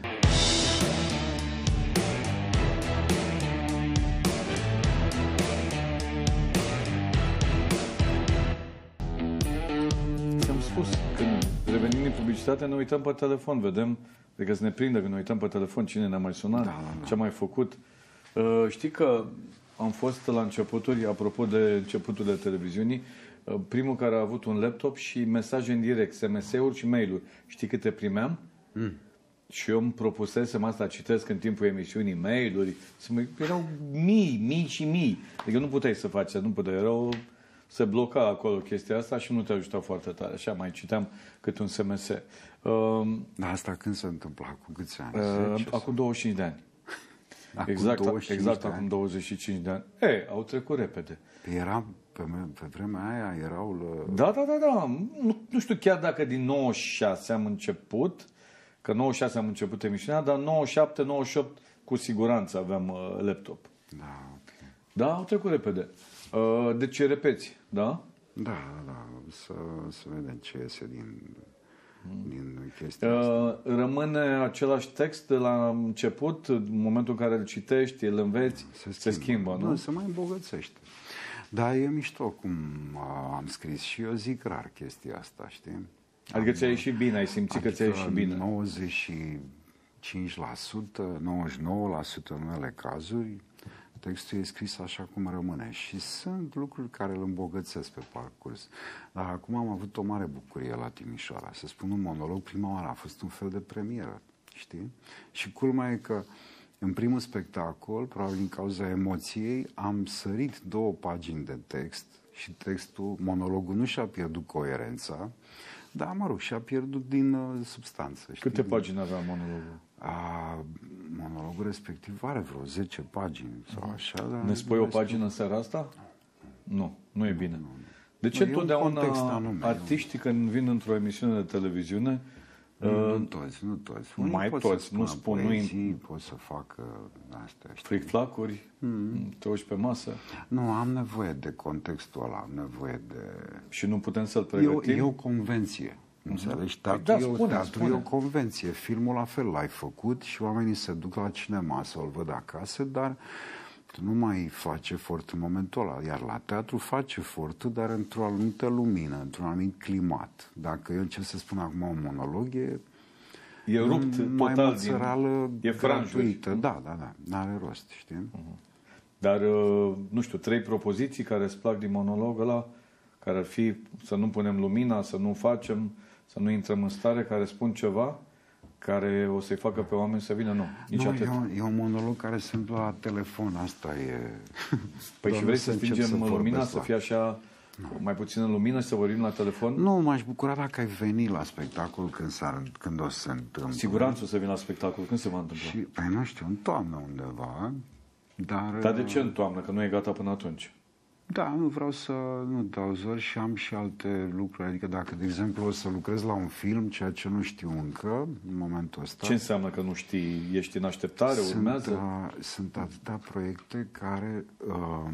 Ți-am spus, când revenim din publicitate, ne uităm pe telefon, vedem, adică să ne prindă când ne uităm pe telefon, cine ne-a mai sunat, Da, da, da. ce a mai făcut. Uh, știi că am fost la începuturi, apropo de începuturile televiziunii, uh, primul care a avut un laptop și mesaje în direct, S M S-uri și mail-uri. Știi câte primeam? Mm. Și eu îmi propusesem asta, citesc în timpul emisiunii mail-uri, să mă, erau mii, mii și mii. Adică nu puteai să faci, nu puteai, erau... Se bloca acolo chestia asta și nu te ajuta foarte tare. Așa, mai citeam cât un S M S. Uh, Dar asta când se întâmpla? Cu câți ani? uh, zece? acum douăzeci și cinci de ani. Acum Exact, douăzeci și cinci exact de ani? acum douăzeci și cinci de ani. E, au trecut repede. Era, pe, pe vremea aia erau... Lă... Da, da, da, da. Nu, nu știu chiar dacă din nouăzeci și șase am început, că nouăzeci și șase am început emisiunea, dar nouăzeci și șapte nouăzeci și opt cu siguranță aveam uh, laptop. Da, ok. Da, au trecut repede. Uh, deci repeți, da? Da, da, da. Să, să vedem ce iese din, din chestia asta. Uh, rămâne același text de la început, în momentul în care îl citești, îl înveți, se schimbă, se schimbă nu? Nu, se mai îmbogățește. Dar e mișto cum uh, am scris și eu zic rar chestia asta, știi? Adică ți-a ieșit bine, ai simțit adică că ți-a ieșit bine. nouăzeci și cinci la sută, nouăzeci și nouă la sută în unele cazuri, textul e scris așa cum rămâne și sunt lucruri care îl îmbogățesc pe parcurs. Dar acum am avut o mare bucurie la Timișoara. Să spun un monolog, prima oară a fost un fel de premieră, știi? Și culmea e că în primul spectacol, probabil din cauza emoției, am sărit două pagini de text și textul, monologul nu și-a pierdut coerența, dar, mă rog, și-a pierdut din uh, substanță. Știi? Câte pagini avea monologul? A, monologul respectiv are vreo zece pagini sau așa. Dar Ne spui o restul- pagină în seara asta? Nu, nu e bine. De Nu, ce e un întotdeauna context anume, artiștii când vin într-o emisiune de televiziune, Nu, nu toți, nu toți. Unii mai pot toți, să nu spună spun, nu poezii, pot să facă astea, știi? fric-flacuri, Mm. te uiți pe masă Nu, am nevoie de contextul ăla, am nevoie de... și nu putem să-l E o, pregătim? e o convenție. Înțelegi? Teatru, da, e, o, spune, teatru spune. e o convenție. Filmul la fel l-ai făcut și oamenii se duc la cinema să-l văd acasă, dar tu nu mai faci efort în momentul ăla. Iar la teatru faci efortul, dar într-o anumită lumină, într-un anumit climat. Dacă eu încerc să spun acum un monolog, e E rupt mai total mățărală din... E franjuri. gratuită. Da, da, da. N-are rost, știi? Dar, uh, nu știu, trei propoziții care îți plac din monolog ăla, care ar fi să nu punem lumina, să nu facem, să nu intrăm în stare, care spun ceva, care o să-i facă pe oameni să vină? Nu, nici Nu, atât. e, un, e un monolog care se întâmplă la telefon, asta e... Păi Doar și nu vrei să încep stingem lumina, vorbesc să la- fie așa, mai puțină lumină și să vorbim la telefon? Nu, m-aș bucura dacă ai veni la spectacol când, s-ar, când o să se întâmple. Siguranță o să vin la spectacol. Când se va întâmpla? Și, păi nu știu, în toamnă undeva, dar... Dar de ce în toamnă? Că nu e gata până atunci. Da, nu vreau să nu dau zor și am și alte lucruri. Adică dacă, de exemplu, o să lucrez la un film, ceea ce nu știu încă, în momentul ăsta... Ce înseamnă că nu știi? Ești în așteptare? Sunt, Urmează? uh, sunt atâtea proiecte care uh,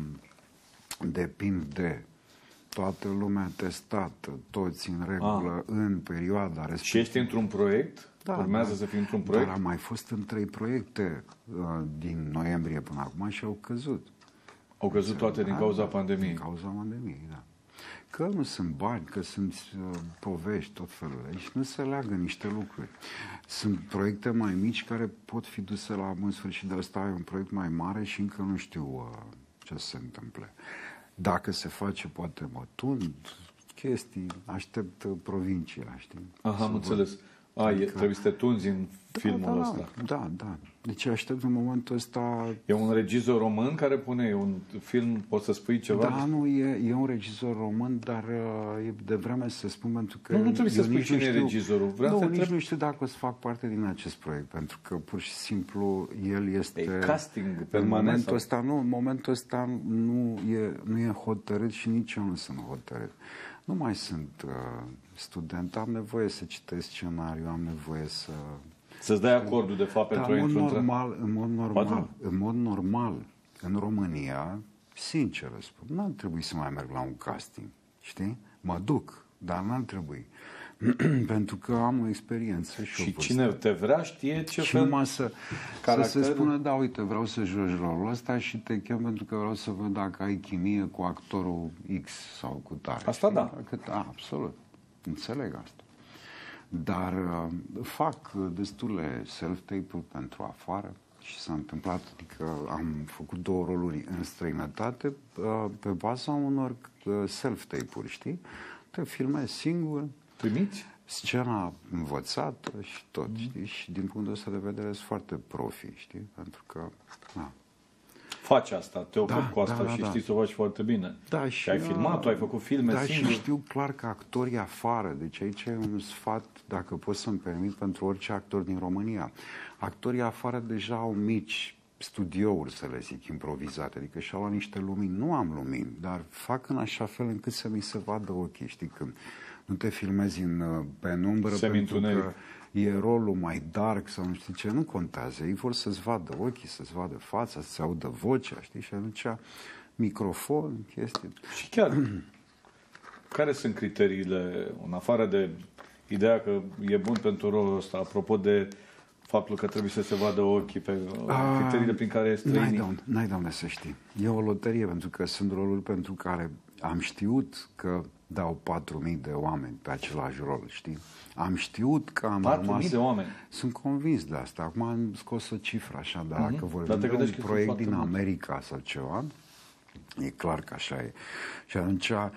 depind de toată lumea testată, toți în regulă, Ah. în perioada respectivă. Și ești într-un proiect? Da, Urmează da. să fii într-un proiect? Dar am mai fost în trei proiecte uh, din noiembrie până acum și au căzut. Au căzut toate din Da, cauza da, pandemiei. Din cauza pandemiei, da. Că nu sunt bani, că sunt uh, povești, tot felul. Deci nu se leagă niște lucruri. Sunt proiecte mai mici care pot fi duse la bun sfârșit, dar ăsta e un proiect mai mare și încă nu știu uh, ce se întâmple. Dacă se face, poate mă tund, chestii, aștept uh, provincia, știi? Aha, Să am văd. înțeles. A, e, Adică- trebuie să te tunzi în filmul da, da, ăsta. Da, da. Deci aștept în momentul ăsta... E un regizor român care pune un film, poți să spui ceva? Da, nu, e, e un regizor român, dar uh, e de vreme să spun pentru că... Nu, nu trebuie să spui cine știu, e regizorul. Vreau nu, să nici întreb... nu știu dacă o să fac parte din acest proiect, pentru că pur și simplu el este... E casting permanent? În momentul sau? ăsta, nu, în momentul ăsta nu e, nu e hotărât și nici eu nu sunt hotărât. Nu mai sunt uh, student, am nevoie să citesc scenariu, am nevoie să... Să-ți dai acordul, de fapt, Dar pentru a în mod intru normal, în mod normal, da. în mod normal, în România, sincer spun, n-ar trebui să mai merg la un casting, știi? Mă duc, dar n-ar trebui. Pentru că am o experiență și, și o cine te vrea știe ce și fel numai să, caracter... să se spună, da, uite, vreau să joci rolul ăsta și te chem pentru că vreau să văd dacă ai chimie cu actorul X sau cu tare. Asta știi? da. Că, da, absolut. Înțeleg asta. Dar uh, fac destule self-tape-uri pentru afară și s-a întâmplat, adică am făcut două roluri în străinătate uh, pe baza unor uh, self-tape-uri, știi? Te filmezi singur, Primiți? scena învățată și tot, știi? Și din punctul ăsta de vedere sunt foarte profi, știi? Pentru că, na. Faci asta, te ocupi Da, cu asta da, da, și da. știi să o faci foarte bine. Da, și ai filmat, ai făcut filme da, singur. și știu clar că actorii afară, deci aici e un sfat, dacă pot să-mi permit, pentru orice actor din România. Actorii afară deja au mici studiouri, să le zic, improvizate, adică și-au luat niște lumini. Nu am lumini, dar fac în așa fel încât să mi se vadă ochii, știi, când nu te filmezi în uh, penumbră, pentru că e rolul mai dark sau nu știu ce, nu contează. Ei vor să-ți vadă ochii, să-ți vadă fața, să-ți audă vocea, știi? Și atunci microfon, chestii. Și chiar, care sunt criteriile, în afară de ideea că e bun pentru rolul ăsta, apropo de faptul că trebuie să se vadă ochii, pe A, criteriile prin care străinii... N-ai, n-ai de unde să știi. E o loterie, pentru că sunt roluri pentru care am știut că dau patru mii de oameni pe același rol, știi? Am știut că am patru mii rămas... de oameni? Sunt convins de asta. Acum am scos o cifră așa, dar Mm-hmm. dacă vor Dar veni un proiect din mult. America sau ceva, e clar că așa e. Și atunci uh,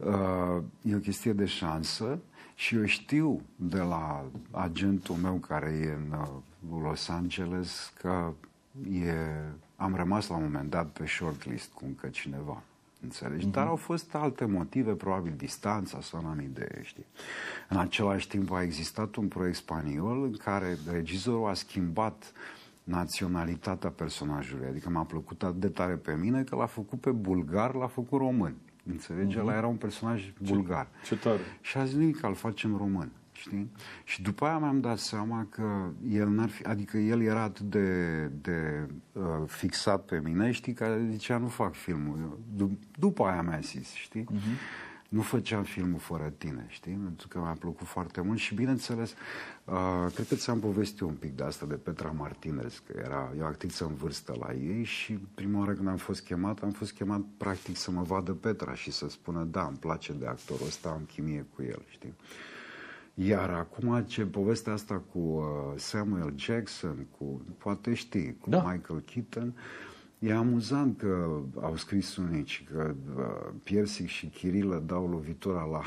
e o chestie de șansă și eu știu de la agentul meu care e în uh, Los Angeles că e, am rămas la un moment dat pe shortlist cu încă cineva. Înțelegi? Mm-hmm. Dar au fost alte motive, probabil distanța sau n-am idee, știi. În același timp a existat un proiect spaniol în care regizorul a schimbat naționalitatea personajului. Adică m-a plăcut atât de tare pe mine că l-a făcut pe bulgar, l-a făcut român. Înțelegi? Mm-hmm. Ăla era un personaj bulgar. Ce, ce tare. Și a zis nimic, îl facem român. Știi? Și după aia mi-am dat seama că el n-ar fi, adică el era atât de, de uh, fixat pe mine, știi, că zicea nu fac filmul. Eu, d- după aia mi-a zis, știi? Uh-huh. Nu făceam filmul fără tine, știi? Pentru că mi-a plăcut foarte mult și bineînțeles, uh, cred că ți-am povestit un pic de asta de Petra Martinez, că era e o actriță în vârstă la ei și prima oară când am fost chemat, am fost chemat practic să mă vadă Petra și să spună da, îmi place de actorul ăsta, am chimie cu el, știi? Iar acum ce povestea asta cu uh, Samuel Jackson, cu, poate știi, cu da. Michael Keaton, e amuzant că au scris unii că uh, Piersic și Chirilă dau lovitura la...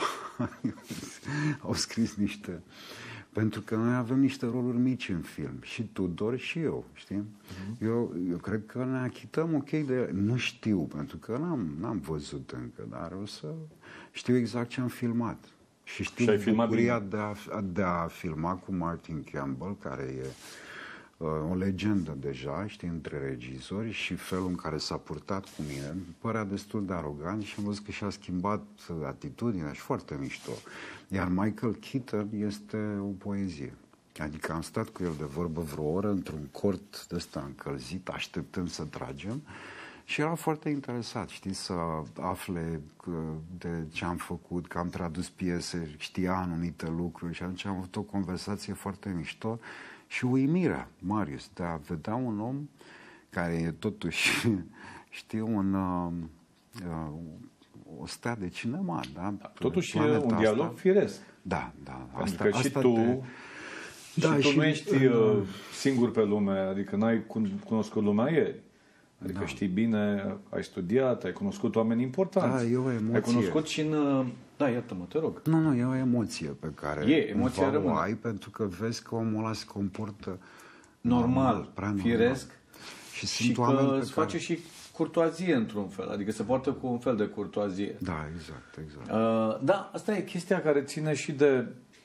au scris niște... Pentru că noi avem niște roluri mici în film, și Tudor și eu, știi? Uh-huh. Eu, eu cred că ne achităm ok de... Nu știu, pentru că n-am, n-am văzut încă, dar o să știu exact ce am filmat. Și știu și bucuria de a, de a filma cu Martin Campbell, care e uh, o legendă deja, știi, între regizori, și felul în care s-a purtat cu mine. Părea destul de arogant și am văzut că și-a schimbat atitudinea și foarte mișto. Iar Michael Keaton este o poezie. Adică am stat cu el de vorbă vreo oră într-un cort de ăsta încălzit, așteptând să tragem. Și era foarte interesat, știi, să afle de ce am făcut, că am tradus piese, știa anumite lucruri și atunci am avut o conversație foarte mișto și uimirea, Marius, de a vedea un om care e totuși, știi, un, uh, o stea de cinema, da? Totuși e un dialog asta. Firesc. Da, da. Asta, că și tu, te... da, și tu și nu ești uh, singur pe lume, adică n-ai cunoscut lumea ieri. Adică da. Știi bine, ai studiat, ai cunoscut oameni importanți. Da, e o emoție. Ai cunoscut și în... Da, iată-mă, te rog. Nu, nu, e o emoție pe care e, emoția rămâne. ai, pentru că vezi că omul ăla se comportă normal, prea normal. firesc și, și că îți face și curtoazie într-un fel, adică se poartă cu un fel de curtoazie. Da, exact, exact. Uh, da, asta e chestia care ține și de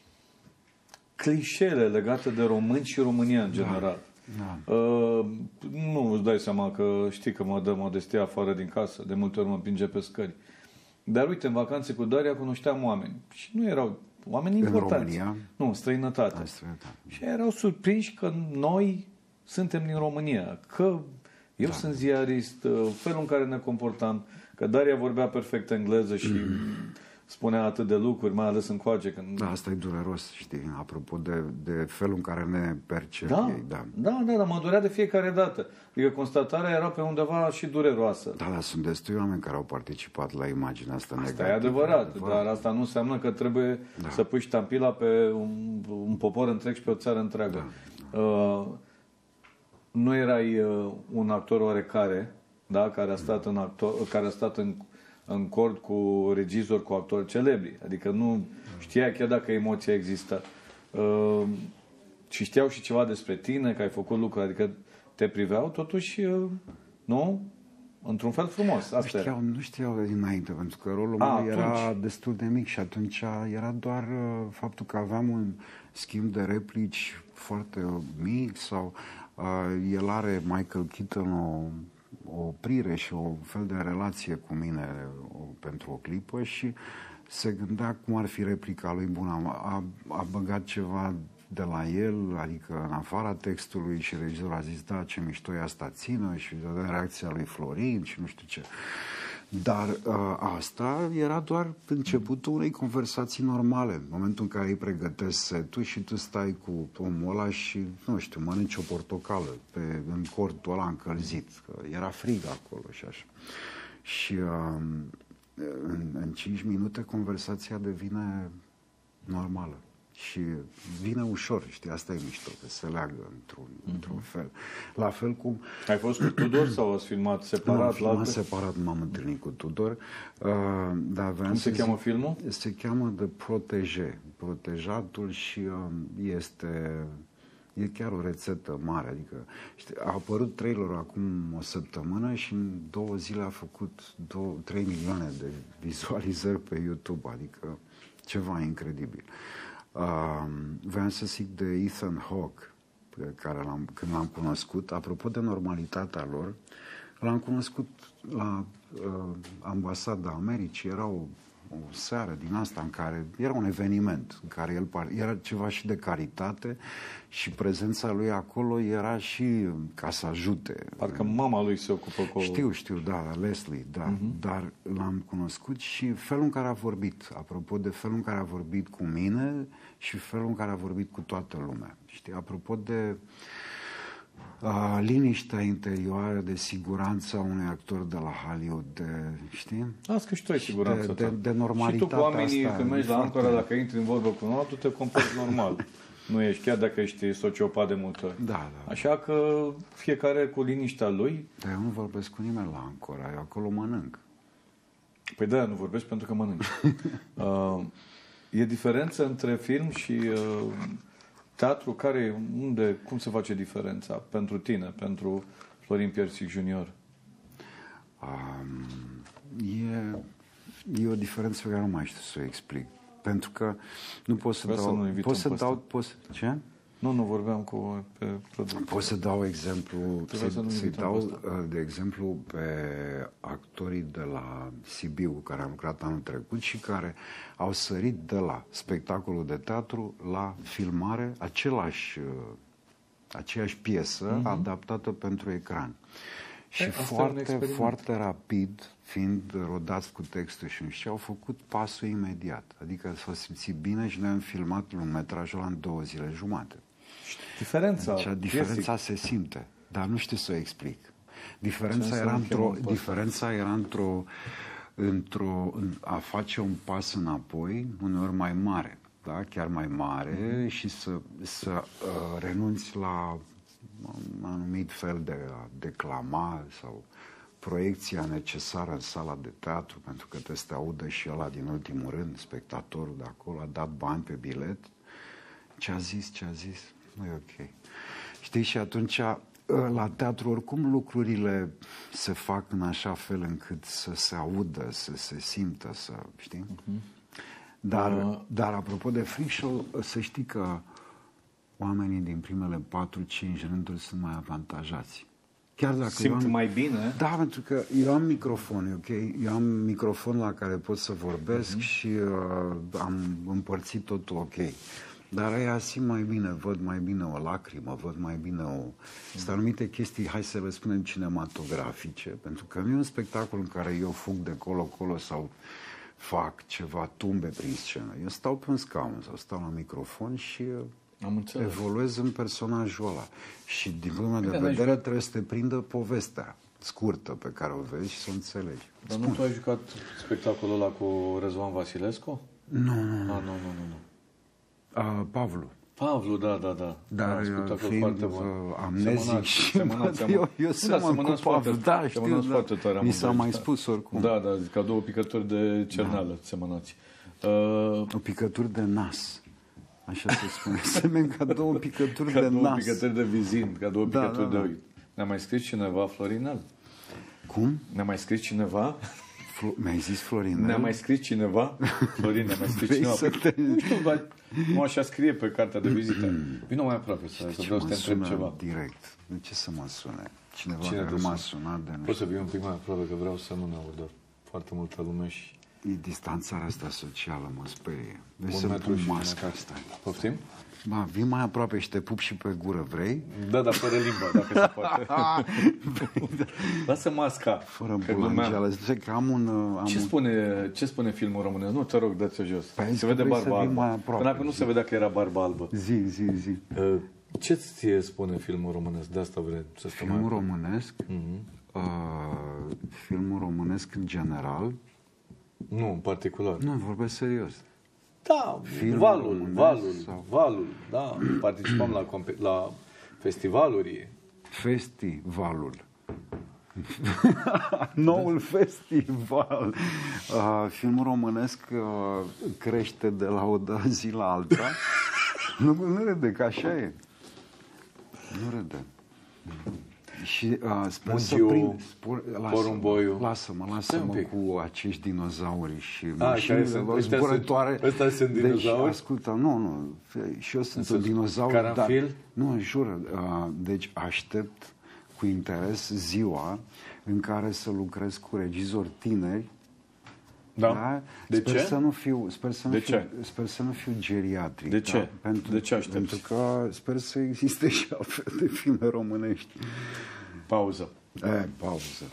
clișele legate de români și România în general. Da. Uh, nu îți dai seama că știi că mă dă modestia afară din casă, de multe ori mă împinge pe scări. Dar uite, în vacanțe cu Daria cunoșteam oameni și nu erau oameni importanți. În România? Nu, în străinătate. În străinătate. Și erau surprinși că noi suntem din România, că eu da. sunt ziarist, felul în care ne comportam, că Daria vorbea perfect engleză și spunea atât de lucruri, mai ales încoace. Când... Da, asta e dureros, știi, apropo de, de felul în care ne percep da, ei. Da, da, da, da, mă durea de fiecare dată. Adică constatarea era pe undeva și dureroasă. Da, dar sunt destui oameni care au participat la imaginea asta negativă. Asta e adevărat, adevărat, dar asta nu înseamnă că trebuie da. să pui ștampila pe un, un popor întreg și pe o țară întreagă. Da. Uh, nu erai uh, un actor oarecare, da, care a stat în, actor, care a stat în în cord cu regizori, cu actori celebri. Adică nu știa chiar dacă emoția există. Uh, și știau și ceva despre tine, că ai făcut lucruri. Adică te priveau totuși, uh, nu? Într-un fel frumos. Asta nu știau, nu știau dinainte, pentru că rolul A, meu era atunci. destul de mic și atunci era doar uh, faptul că aveam un schimb de replici foarte mic sau uh, el are, Michael Keaton, o o oprire și o fel de relație cu mine o, pentru o clipă și se gândea cum ar fi replica lui bună. A, a băgat ceva de la el, adică în afara textului și regizorul a zis, da, ce mișto e asta, țină, și de reacția lui Florin și nu știu ce. Dar uh, asta era doar începutul unei conversații normale. În momentul în care îi pregătești setul și tu stai cu omul ăla și, nu știu, mănânci o portocală pe, în cortul ăla încălzit. Că era frig acolo și așa. Și uh, în, în cinci minute conversația devine normală. Și vine ușor, știi, asta e mișto, că se leagă într-un, mm-hmm. într-un fel. La fel cum... Ai fost cu Tudor sau ați filmat separat? Nu, am filmat la separat, m-am întâlnit cu Tudor. Uh, dar cum se cheamă zic, filmul? Se cheamă The Protege, Protejatul și uh, este... E chiar o rețetă mare, adică știi, a apărut trailerul acum o săptămână și în două zile a făcut două, trei milioane de vizualizări pe YouTube, adică ceva incredibil. Uh, vreau să zic de Ethan Hawke, pe care l-am, când l-am cunoscut, apropo de normalitatea lor, l-am cunoscut la uh, ambasada Americii, era o, o seară din asta în care era un eveniment, în care el era ceva și de caritate și prezența lui acolo era și ca să ajute. Parcă mama lui se ocupă cu... Știu, știu, da, Leslie, da, uh-huh. Dar l-am cunoscut și felul în care a vorbit, apropo de felul în care a vorbit cu mine și felul în care a vorbit cu toată lumea. Știi, apropo de uh, liniștea interioară, de siguranța unui actor de la Hollywood, de, știi? Las că și tu ai siguranța de, de, de normalitatea și tu cu oamenii, asta, când mergi la foarte... Ancora, dacă intri în vorbă cu un altul, te comporți normal. Nu ești, chiar dacă ești sociopat de multe ori. Da, da. Așa că fiecare cu liniștea lui. Dar eu nu vorbesc cu nimeni la Ancora, eu acolo mănânc. Păi da, nu vorbesc pentru că mănânci. uh, e diferență între film și uh, teatru? Care, unde, cum se face diferența pentru tine, pentru Florin Piersic junior? Um, e, e o diferență pe care nu mai știu să o explic. Pentru că nu pot să Vreau dau... Să pot să dau... Pot, ce? Nu, nu vorbeam cu pe producție. Pot să dau exemplu, să, să să dau de exemplu pe actorii de la Sibiu cu care am lucrat anul trecut și care au sărit de la spectacolul de teatru la filmare, același, aceeași piesă mm-hmm. adaptată pentru ecran. Și e, foarte, foarte rapid, fiind rodați cu textul și nu știu, au făcut pasul imediat. Adică s-au simțit bine și noi am filmat lungmetrajul ăla în două zile jumate. Diferența, deci, diferența se simte, dar nu știu să o explic. Diferența era într-o, diferența era într-o, într-o, în a face un pas înapoi, uneori mai mare, da? Chiar mai mare, mm-hmm. și să, să uh, renunți la un anumit fel de a declama sau proiecția necesară în sala de teatru, pentru că trebuie să te audă și ăla din ultimul rând, spectatorul de acolo, a dat bani pe bilet. Ce a zis, ce a zis, nu e ok. Știi, și atunci la teatru oricum lucrurile se fac în așa fel încât să se audă, să se simtă, să, știi? Uh-huh. Dar, uh. dar apropo de freak show, să știi că oamenii din primele patru cinci rânduri sunt mai avantajați. Chiar dacă Simt eu am, mai bine? Da, pentru că eu am microfon, ok? Eu am microfon la care pot să vorbesc uh-huh. și uh, am împărțit totul ok. Dar aia simt mai bine, văd mai bine o lacrimă, văd mai bine o... Sunt anumite chestii, hai să le spunem, cinematografice, pentru că nu e un spectacol în care eu fug de colo-colo sau fac ceva tumbe prin scenă. Eu stau pe un scaun sau stau la microfon și Am evoluez în personajul ăla. Și din punctul meu de vedere trebuie să te prindă povestea scurtă pe care o vezi și să o înțelegi. Dar Spune. Nu tu ai jucat spectacolul ăla cu Răzvan Vasilescu? Nu, nu, nu. Ah, nu, nu, nu. nu. Uh, Pavlu. Pavlu, da, da, da. Dar da, fiind uh, amnezic și eu, eu semăn cu Pavlu, da, știu, da. Mi s-a mai spus oricum. Da, da, ca două picături de cerneală da. semănați. Uh, o picături de nas. Așa se spune. Semen ca două picături ca de două nas. Ca două picături de vizin, ca două da, picături da, da. de ochi. Ne-a mai scris cineva, Florinel? Cum? Ne-a mai scris cineva? Flo- mi-ai zis Florinel? Ne-a mai scris cineva? Florin, ne-a mai scris Vrei cineva? Să te... Nu știu, dar nu așa scrie pe cartea de vizită. Vină mai aproape să, să vreau să te întreb ceva. Direct. De ce să mă sune? Cineva Cine care m-a sunat de nu. Poți să vii un pic mai aproape, că vreau să nu ne audă foarte multă lume și... E distanțarea asta socială, mă sperie. Deci să-mi pun masca asta. Poftim? Ba, vii mai aproape și te pup și pe gură, vrei? Da, dar fără limba, dacă se poate. Lasă masca. Fără bulangeală. Zice că am un... Am ce, un... Spune, ce spune filmul românesc? Nu, te rog, dă-ți-o jos. Păi se vede barba albă. Până acum nu zi. se vedea că era barba albă. Zi, zi, zi. Uh, ce ție spune filmul românesc? De asta vrei să stăm Filmul mai românesc? Uh-huh. Uh, filmul românesc în general? Nu, în particular. Nu, vorbesc serios. Da, Filmul valul, valul, sau... valul, da, participam la, la festivaluri. Festivalul. Noul festival. Uh, filmul românesc uh, crește de la o zi la alta. nu, nu râde, că așa e. Nu râde. Și uh, sper Mungiu, să prind... Spor, porumboiu. Lasă-mă, lasă-mă cu acești dinozauri și A, mașinile lor zburătoare. Ăsta sunt dinozauri? Deci, ascultă, nu, nu. Și eu sunt un dinozaur. Caranfil? Dar, nu, jur. Uh, deci aștept cu interes ziua în care să lucrez cu regizori tineri. Da? Da? De sper ce? Să nu fiu, sper să nu de fiu, ce? Sper să nu fiu geriatric. De ce? Da? Pentru, de ce aștepți? Pentru că sper să existe și altfel de filme românești. Pauză. E, pauză.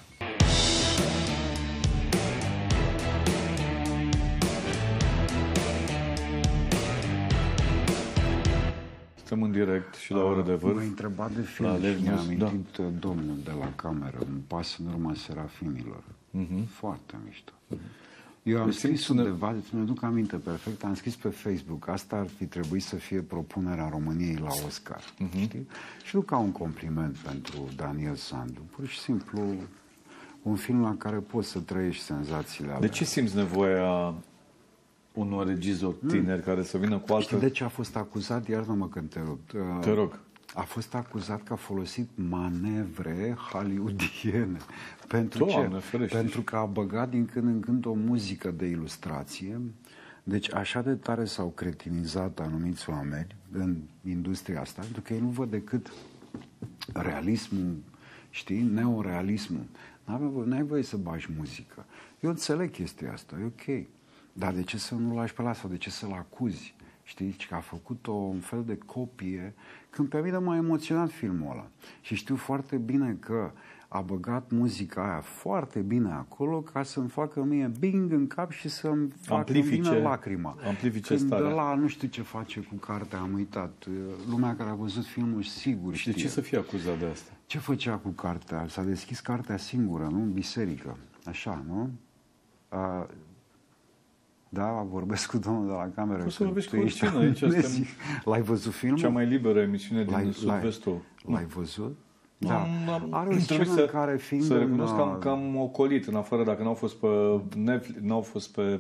Suntem în direct și la oră de vârf. M-a întrebat de film și mi-a amintit da. domnul de la cameră, un pas în urma Serafinilor. Uh-huh. Foarte mișto. Uh-huh. Eu am deci scris undeva, îți mi-aduc aminte perfect, am scris pe Facebook, asta ar fi trebuit să fie propunerea României la Oscar. Uh-huh. Știi? Și nu ca un compliment pentru Daniel Sandu, pur și simplu un film la care poți să trăiești senzațiile alea. De ce simți nevoia unor regizori tineri mm. care să vină cu altă... Știi de ce a fost acuzat? Iartă-mă când te rog. Te rog. A fost acuzat că a folosit manevre hollywoodiene. Pentru Doamne, ce? ferește. Pentru că a băgat din când în când o muzică de ilustrație. Deci așa de tare s-au cretinizat anumiți oameni în industria asta, pentru că ei nu văd decât realismul, știi, neorealismul. N-ai voie să bagi muzică. Eu înțeleg chestia asta, e ok. Dar de ce să nu-l lași pe ăla sau de ce să-l acuzi? Știi, că a făcut o, un fel de copie, când pe mine m-a emoționat filmul ăla. Și știu foarte bine că a băgat muzica aia foarte bine acolo ca să-mi facă mie bing în cap și să-mi facă vină lacrima. Amplifice când starea. de la nu știu ce face cu cartea, am uitat. Lumea care a văzut filmul sigur Și știe. de ce să fie acuzat de asta? Ce făcea cu cartea? S-a deschis cartea singură, nu? În biserică. Așa, nu? A, da, vorbesc cu domnul de la cameră. Poți să vorbești cu oricine aici. Suntem... L-ai văzut filmul? Cea mai liberă emisiune din Sud-Vestul. L-ai văzut? Da. Am, are o scenă să, în care fiind să recunosc în, că am, că am ocolit în afară, dacă n-au fost pe Netflix, n-au fost pe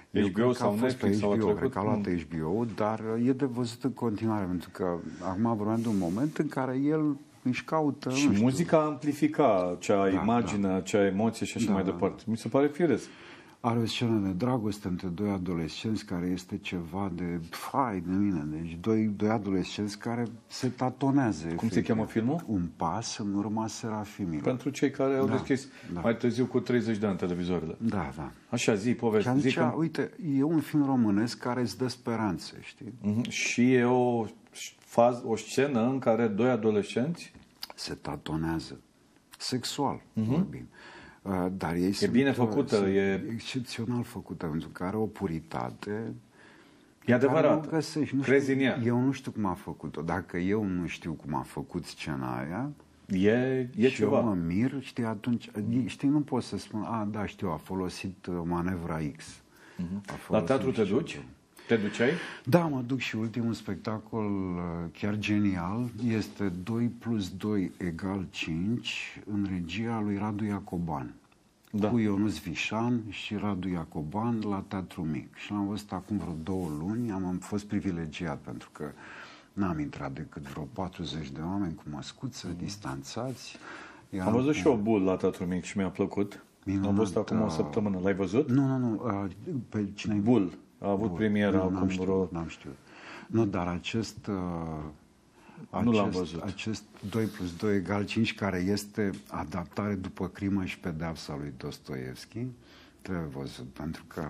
Eu H B O cred că sau a fost pe Netflix sau a H B O, trecut? cred că a luat H B O, dar e de văzut în continuare, pentru că acum vorbeam de un moment în care el își caută... Și nu știu, muzica amplifica acea Da, imagine, da. acea emoție și așa Da, mai da. departe. Mi se pare firesc. are o scenă de dragoste între doi adolescenți care este ceva de fai de mine. Deci doi, doi adolescenți care se tatonează. Cum efectiv. se cheamă filmul? Un pas în urma Serafimilor. Pentru cei care au Da, deschis da. mai târziu cu treizeci de ani televizoarele. Da, da. Așa, zi, Și poveste. am Zi zicea, cum... uite, e un film românesc care îți dă speranțe, știi? Mhm. Și e o, faz, o scenă în care doi adolescenți Se tatonează. Sexual, uh-huh. vorbim. Uh, Dar ei E bine făcută, sunt e- excepțional făcută, pentru că are o puritate. E adevărat. Nu găsești, nu Crezi știu, în ea. Eu nu știu cum a făcut-o. Dacă eu nu știu cum a făcut scena aia, E, e și ceva. eu mă mir, știi, atunci, știi, nu pot să spun, a, da, știu, a folosit uh, manevra X. A La folosit teatru te știu duci? ce. Te duceai? Da, mă duc și ultimul spectacol uh, chiar genial este doi plus doi egal cinci în regia lui Radu Iacoban. Da. Cu Ionuț Vișan și Radu Iacoban la Teatru Mic. Și l-am văzut acum vreo două luni, am, am fost privilegiat pentru că n-am intrat decât vreo patruzeci de oameni cu măscuță, mm. distanțați. Am văzut și eu Bull la Teatru Mic și mi-a plăcut. Minunat, Am văzut acum o uh, săptămână. L-ai văzut? Nu, nu, nu, uh, pe cine Bull. A avut Bun. premiera Nu, acum n-am știut, vreo... n-am știut. Nu, dar acest, uh, acest, Nu l-am văzut. acest doi plus doi egal cinci, care este adaptare după Crimă și Pedeapsa lui Dostoevski, trebuie văzut, pentru că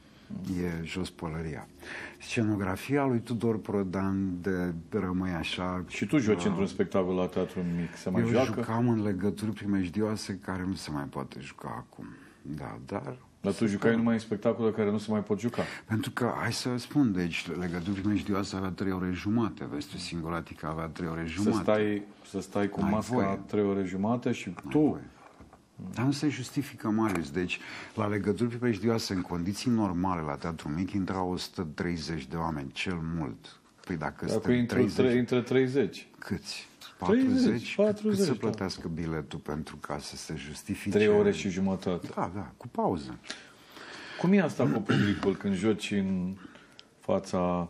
e jos pălăria. Scenografia lui Tudor Prodan de rămâi așa... Și tu joci uh, într-un spectacol la Teatru Mic. Se mai Eu joacă? jucam în legături primejdioase care nu se mai poate juca acum. Da, dar... Dar tu jucai numai în spectacole care nu se mai pot juca. Pentru că, hai să spun, deci legături primejdioase avea trei ore jumate, Vestul Singuratică avea trei ore Să jumate. stai, să stai cu N-ai masca voie. trei ore jumate și N-ai tu... voie. Dar nu se justifică, Marius. Deci, la legături primejdioase, în condiții normale, la Teatru Mic, intrau o sută treizeci de oameni, cel mult. Păi dacă Dacă suntem intră, treizeci... tre- intră treizeci. Câți? treizeci, patruzeci? Cât patruzeci, să da. plătească biletul pentru ca să se justifice? Trei ore și jumătate. Da, da, cu pauză. Cum e asta cu publicul când joci în fața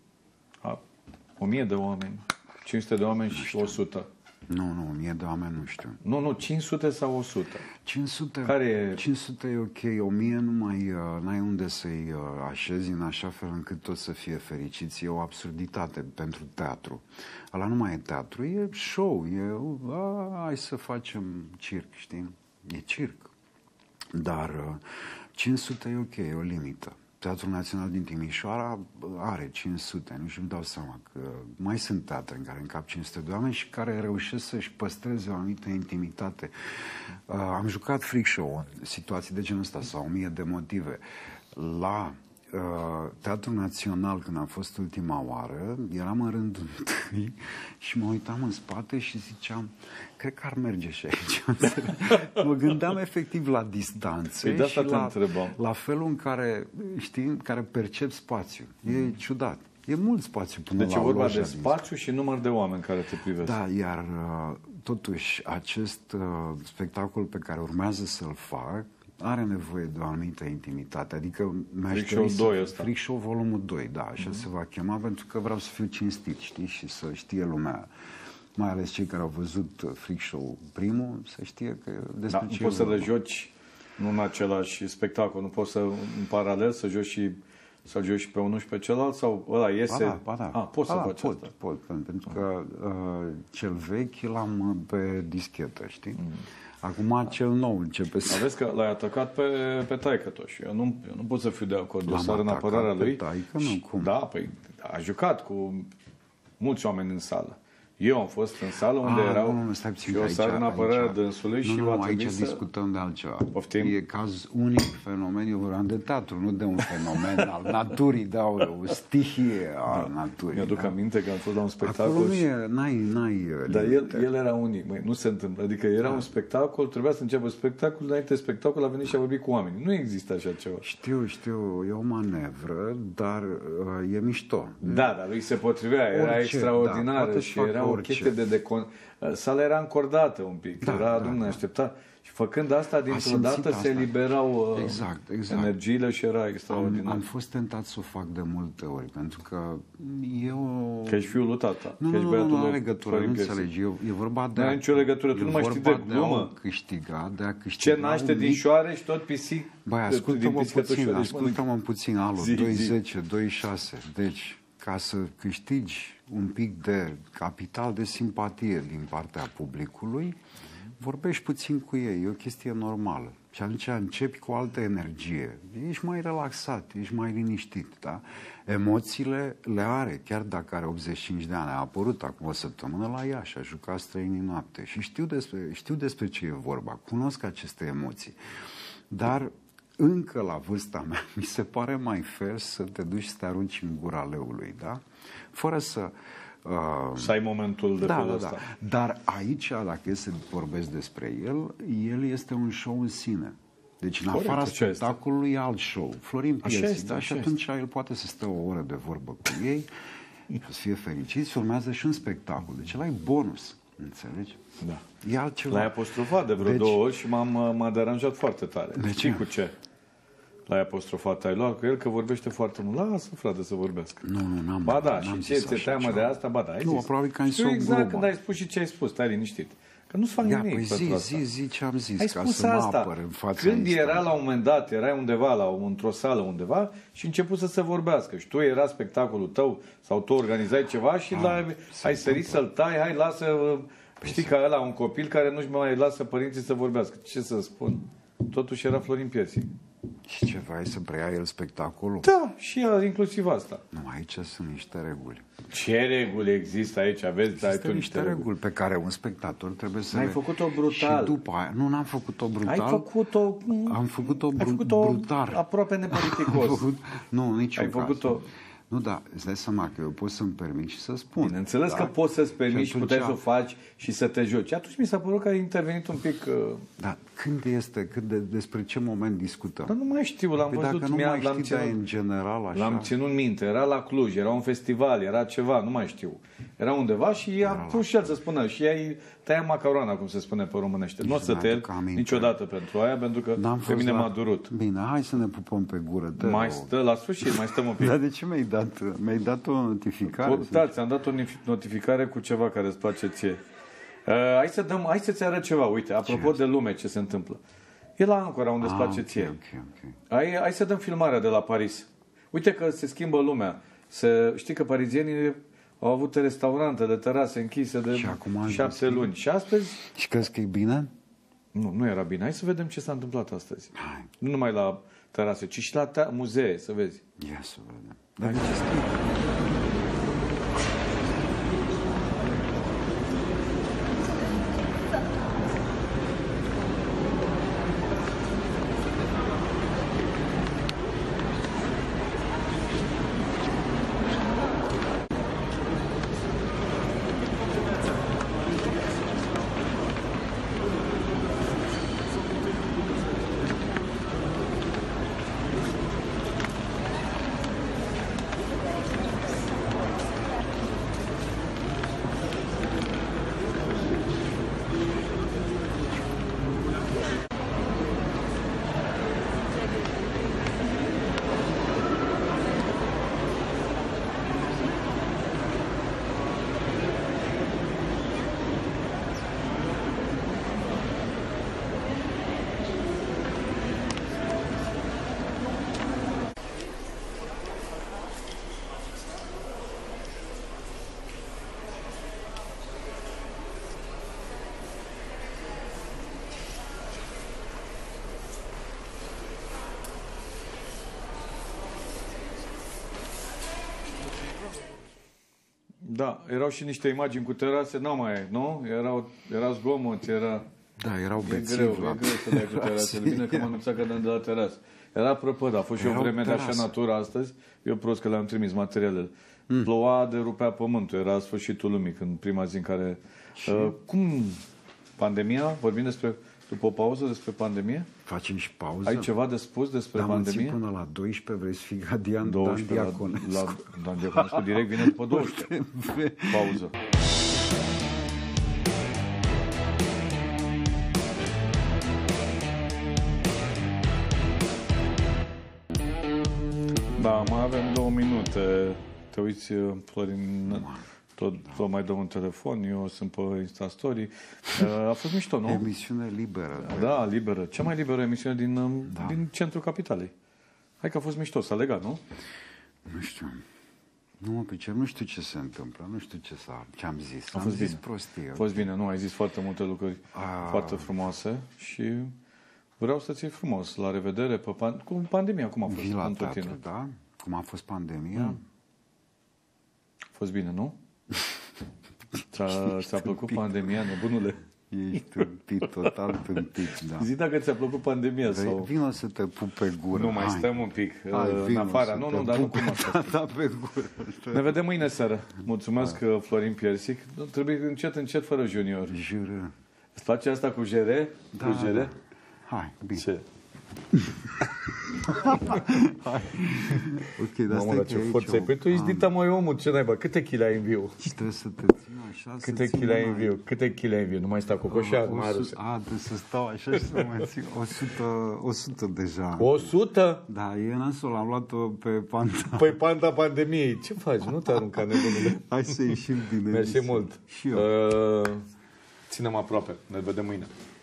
a o mie de oameni, cinci sute de oameni și o sută? Nu, nu, o mie de oameni nu știu. Nu, nu, cinci sute sau o sută? cinci sute, Care e? cinci sute e ok, o mie nu mai, uh, n-ai unde să-i uh, așezi în așa fel încât toți să fie fericiți. E o absurditate pentru teatru. Ăla nu mai e teatru, e show, e, a, hai să facem circ, știi? E circ. Dar uh, cinci sute e ok, e o limită. Teatrul Național din Timișoara are cinci sute, nu și-mi dau seama că mai sunt teatre în care încap cinci sute de oameni și care reușesc să-și păstreze o anumită intimitate. Uh, am jucat freak show în situații de genul ăsta sau o mie de motive. La uh, Teatrul Național, când am fost ultima oară, eram în rândul întâi și mă uitam în spate și ziceam, cred că ar merge și aici. Mă gândeam efectiv la distanțe Păi de asta și te la, întrebam. la felul în care, știi, în care percep spațiu. E ciudat. E mult spațiu până Deci la e vorba loja de din spațiu și număr de oameni care te privesc. Da, iar uh, totuși acest uh, spectacol pe care urmează să-l fac are nevoie de o anumită intimitate. Adică mi-aș Freak dori Show doi să... ăsta. Freak Show volumul doi, da, așa mm-hmm. se va chema, pentru că vreau să fiu cinstit, știi, și să știe lumea, mai ales cei care au văzut uh, Freak Show primul, să știe că despre Da, nu ce poți e să le vorba. joci nu în același spectacol, nu poți să în paralel să joci și să joci și pe unul și pe celălalt sau ăla iese? Ba da, ba da. A, poți ba să da, faci pot, asta. pot, pentru că uh, cel vechi l-am uh, pe dischetă, știi? Mm. Acum cel nou începe să... Aveți că l-ai atacat pe, pe taică-tot și eu nu, eu nu pot să fiu de acord. Eu L-am sar în atacat apărarea pe lui. taică? Și- Nu, cum? Da, păi a jucat cu mulți oameni în sală. Eu am fost în sală unde Ah, erau nu, nu, stai puțin și eu că sar aici- în apărarea aici- dânsului nu, și nu, va aici trebui să... discutăm de altceva. Poftim? E caz unic, fenomen, eu vorbeam de teatru, nu de un fenomen al naturii, de o stihie al naturii. Mi-aduc da? aminte că am fost la un spectacol Acolo nu și... e, n-ai, n-ai Dar el, limite. el era unic, măi, nu se întâmplă. Adică era un spectacol, trebuia să înceapă spectacolul, înainte de spectacol a venit și a vorbit cu oamenii. Nu există așa ceva. Știu, știu, e o manevră, dar uh, e mișto. Da, dar lui se potrivea, era Orice, extraordinară da, poate și să facă era era orice. o chestie de decon... Sala era încordată un pic, Da, era, da, domnule, da. aștepta. Și făcând asta, dintr-o simțit dată asta. se eliberau uh, Exact, exact. energiile și era Am, extraordinar. am fost tentat să o fac de multe ori, pentru că e o... Că ești fiul lui tata. Nu, că nu, ești nu, băiatul nu are lui legătură, nu Florin Piersic. înțelegi. E, e vorba de Nu are nicio legătură, tu e nu mai știi vorba de a glumă. o câștiga, de a câștiga Ce naște un din mic... șoare și tot pisic. Băi, din ascultă-mă piscătușoare. puțin, Deci, mănânc- ascultă-mă puțin, alo, Zi, doi zi. zece, doi șase. Deci, ca să câștigi un pic de capital de simpatie din partea publicului, vorbești puțin cu ei, e o chestie normală. Și atunci începi cu altă energie. Ești mai relaxat, ești mai liniștit, da? Emoțiile le are, chiar dacă are optzeci și cinci de ani. A apărut acum o săptămână la Iași, a jucat Străinii noapte și știu despre, știu despre ce e vorba, cunosc aceste emoții. Dar încă la vârsta mea mi se pare mai fair să te duci să te arunci în gura leului, da? Fără să... Uh, Să ai momentul de da, felul da, ăsta. da. Dar aici, dacă e să vorbesc despre el, el este un show în sine. Deci, în Corect, afara așa este. spectacolului, e alt show. Florin Așa Piersic, este, da? așa Și atunci el poate să stă o oră de vorbă cu ei, să fie fericit, și urmează și un spectacol. Deci ăla e bonus, înțelegi? Da. E altceva. L-ai apostrofat de vreo Deci- două ori și m-am, m-a deranjat foarte tare. De Știi ce? cu ce? L-ai apostrofat, ai luat cu el că vorbește foarte mult. Lasă, frate, să vorbească. Nu, nu, n-am Ba da, n-am și zis ce, ți-e așa teamă ceva. de asta? Ba da, ai Nu, zis. probabil că am zis Știu o exact glumă. când ai spus și ce ai spus, stai liniștit. Că nu-ți fac Ia, nimic păi pentru zi, asta. zi, zi ce am zis, Ai ca spus să mă asta. apăr în fața Când istoriei. era la un moment dat, erai undeva, la, într-o sală undeva și început să se vorbească. Și tu era spectacolul tău sau tu organizai ceva și l-ai, ai sărit să-l tai, hai, lasă... Știi că ăla, un copil care nu-și mai lasă părinții să vorbească. Ce să spun? Totuși era Florin Piersic. Și ce, vrei să preia el spectacolul? Da, și ea, inclusiv asta. Nu, aici sunt niște reguli. Ce reguli există aici? Aveți, ai Există tu niște reguli pe care un spectator trebuie să Ai le... făcut-o brutal. Și după aia... Nu, n-am făcut-o brutal. Ai făcut-o... Am făcut-o, ai bru- făcut-o brutal. aproape Am nepoliticos. făcut... Nu, niciun Ai caz. făcut-o... Nu, da, îți dai seama că eu pot să-mi permit și să spun. Bineînțeles da? că poți să-ți permiți și atunci- puteai să o faci și să te joci. Atunci mi s-a părut că ai intervenit un pic... Uh... Da, când este, când de, despre ce moment discutăm? Dar nu mai știu, l-am Păi văzut, dacă nu mi-a- mai l-am știi, dar ținut, în general așa... l-am ținut minte, era la Cluj, era un festival, era ceva, nu mai știu. Era undeva și a pus și el să spună și ai tăia macaroana, cum se spune pe românește. Nu o să te mi-aduc aminte. niciodată pentru aia, pentru că N-am pe fost mine la- m-a durut. Bine, hai să ne pupăm pe gură. Te Mai rog. stă, la sfârșit, mai stăm un pic. Dar de ce mi-ai dat? Mi-ai dat o notificare? Da, ți-am dat o notificare cu ceva care îți place ție. Uh, hai, să dăm, hai să-ți arăt ceva. Uite, apropo de lume, ce se întâmplă. E la Ancora, unde îți Ah, place ok, ție. ok, ok. Hai, hai să dăm filmarea de la Paris. Uite că se schimbă lumea. Să, știi că parizienii au avut restaurante de terase închise de Și acum am șapte deschis. luni. Și astăzi... Și crezi că e bine? Nu, nu era bine. Hai să vedem ce s-a întâmplat astăzi. Hai. Nu numai la terase, ci și la te- muzee, să vezi. Ia să vedem. Dar de ce scrie? Da, erau și niște imagini cu terase, n-au mai, nu? Erau, era zgomot, era... Da, erau E greu, bețivi e la... greu să dai cu terasele. Bine că m-am anunțat că dăm de la terasă. Era prăpăd, a fost și o Erau vreme de așa terase. natură astăzi. Eu prost că le-am trimis materialele. Mm. Ploua de rupea pământul, era sfârșitul lumii, când prima zi în care... Uh, cum pandemia? Vorbim despre, după o pauză despre pandemie? Facem și pauză? Ai ceva de spus despre Dar mă țin pandemie? până la doisprezece, vrei să fii Gadian Dan douăsprezece la, Diaconescu. la Dan Diaconescu direct vine după douăsprezece. Pauză. avem două minute. Te uiți, Florin, tot, tot mai dăm un telefon, eu sunt pe Instastory. A fost mișto, nu? Emisiune liberă. Da, liberă. Cea mai liberă emisiune din, da. din centrul capitalei. Hai că a fost mișto, s-a legat, nu? Nu știu. Nu mă pricep, nu știu ce se întâmplă, nu știu ce, s-a, ce am zis. A am fost zis bine. prostie. A fost bine, nu? Ai zis foarte multe lucruri A... foarte frumoase și vreau să ți frumos. La revedere pe pan... cu pandemia, cum a fost Vila pentru Teatru, tine? da? Cum a fost pandemia? Mm. A fost bine, nu? Ți-a, ți-a plăcut pandemia, nebunule? Ești tâmpit, total tâmpit, da. Zi dacă ți-a plăcut pandemia Vrei? sau... Vino să te pup pe gură. Nu, mai Hai. stăm un pic Hai, în vino afară. să Nu, te nu, dar nu pup cum așa. Da, pe gură. Ne vedem mâine seară. Mulțumesc, Hai. Florin Piersic. Trebuie încet, încet, fără junior. Jură. Îți face asta cu jere? Da, Cu jere? da. Hai, bine. Ce? Hai. Ok, dar Mamă, stai la că ce aici forță ai. o- Păi tu ești am- dita, mai omul, ce naiba? Câte chile ai în viu? Și trebuie să te țin așa. să Câte țin chile ai în mâna. viu? Câte chile ai în viu? Nu mai sta cu coșar, O Marius. sută- A, trebuie să stau așa și să mă țin. o sută, o sută deja. O sută? Da, e nasol, am luat-o pe panta. Păi panta pandemiei. Ce faci? Nu te arunca, nebunule. Hai să ieșim din Mersi emisiune. mult. Și eu. Uh, ținem aproape. Ne vedem mâine.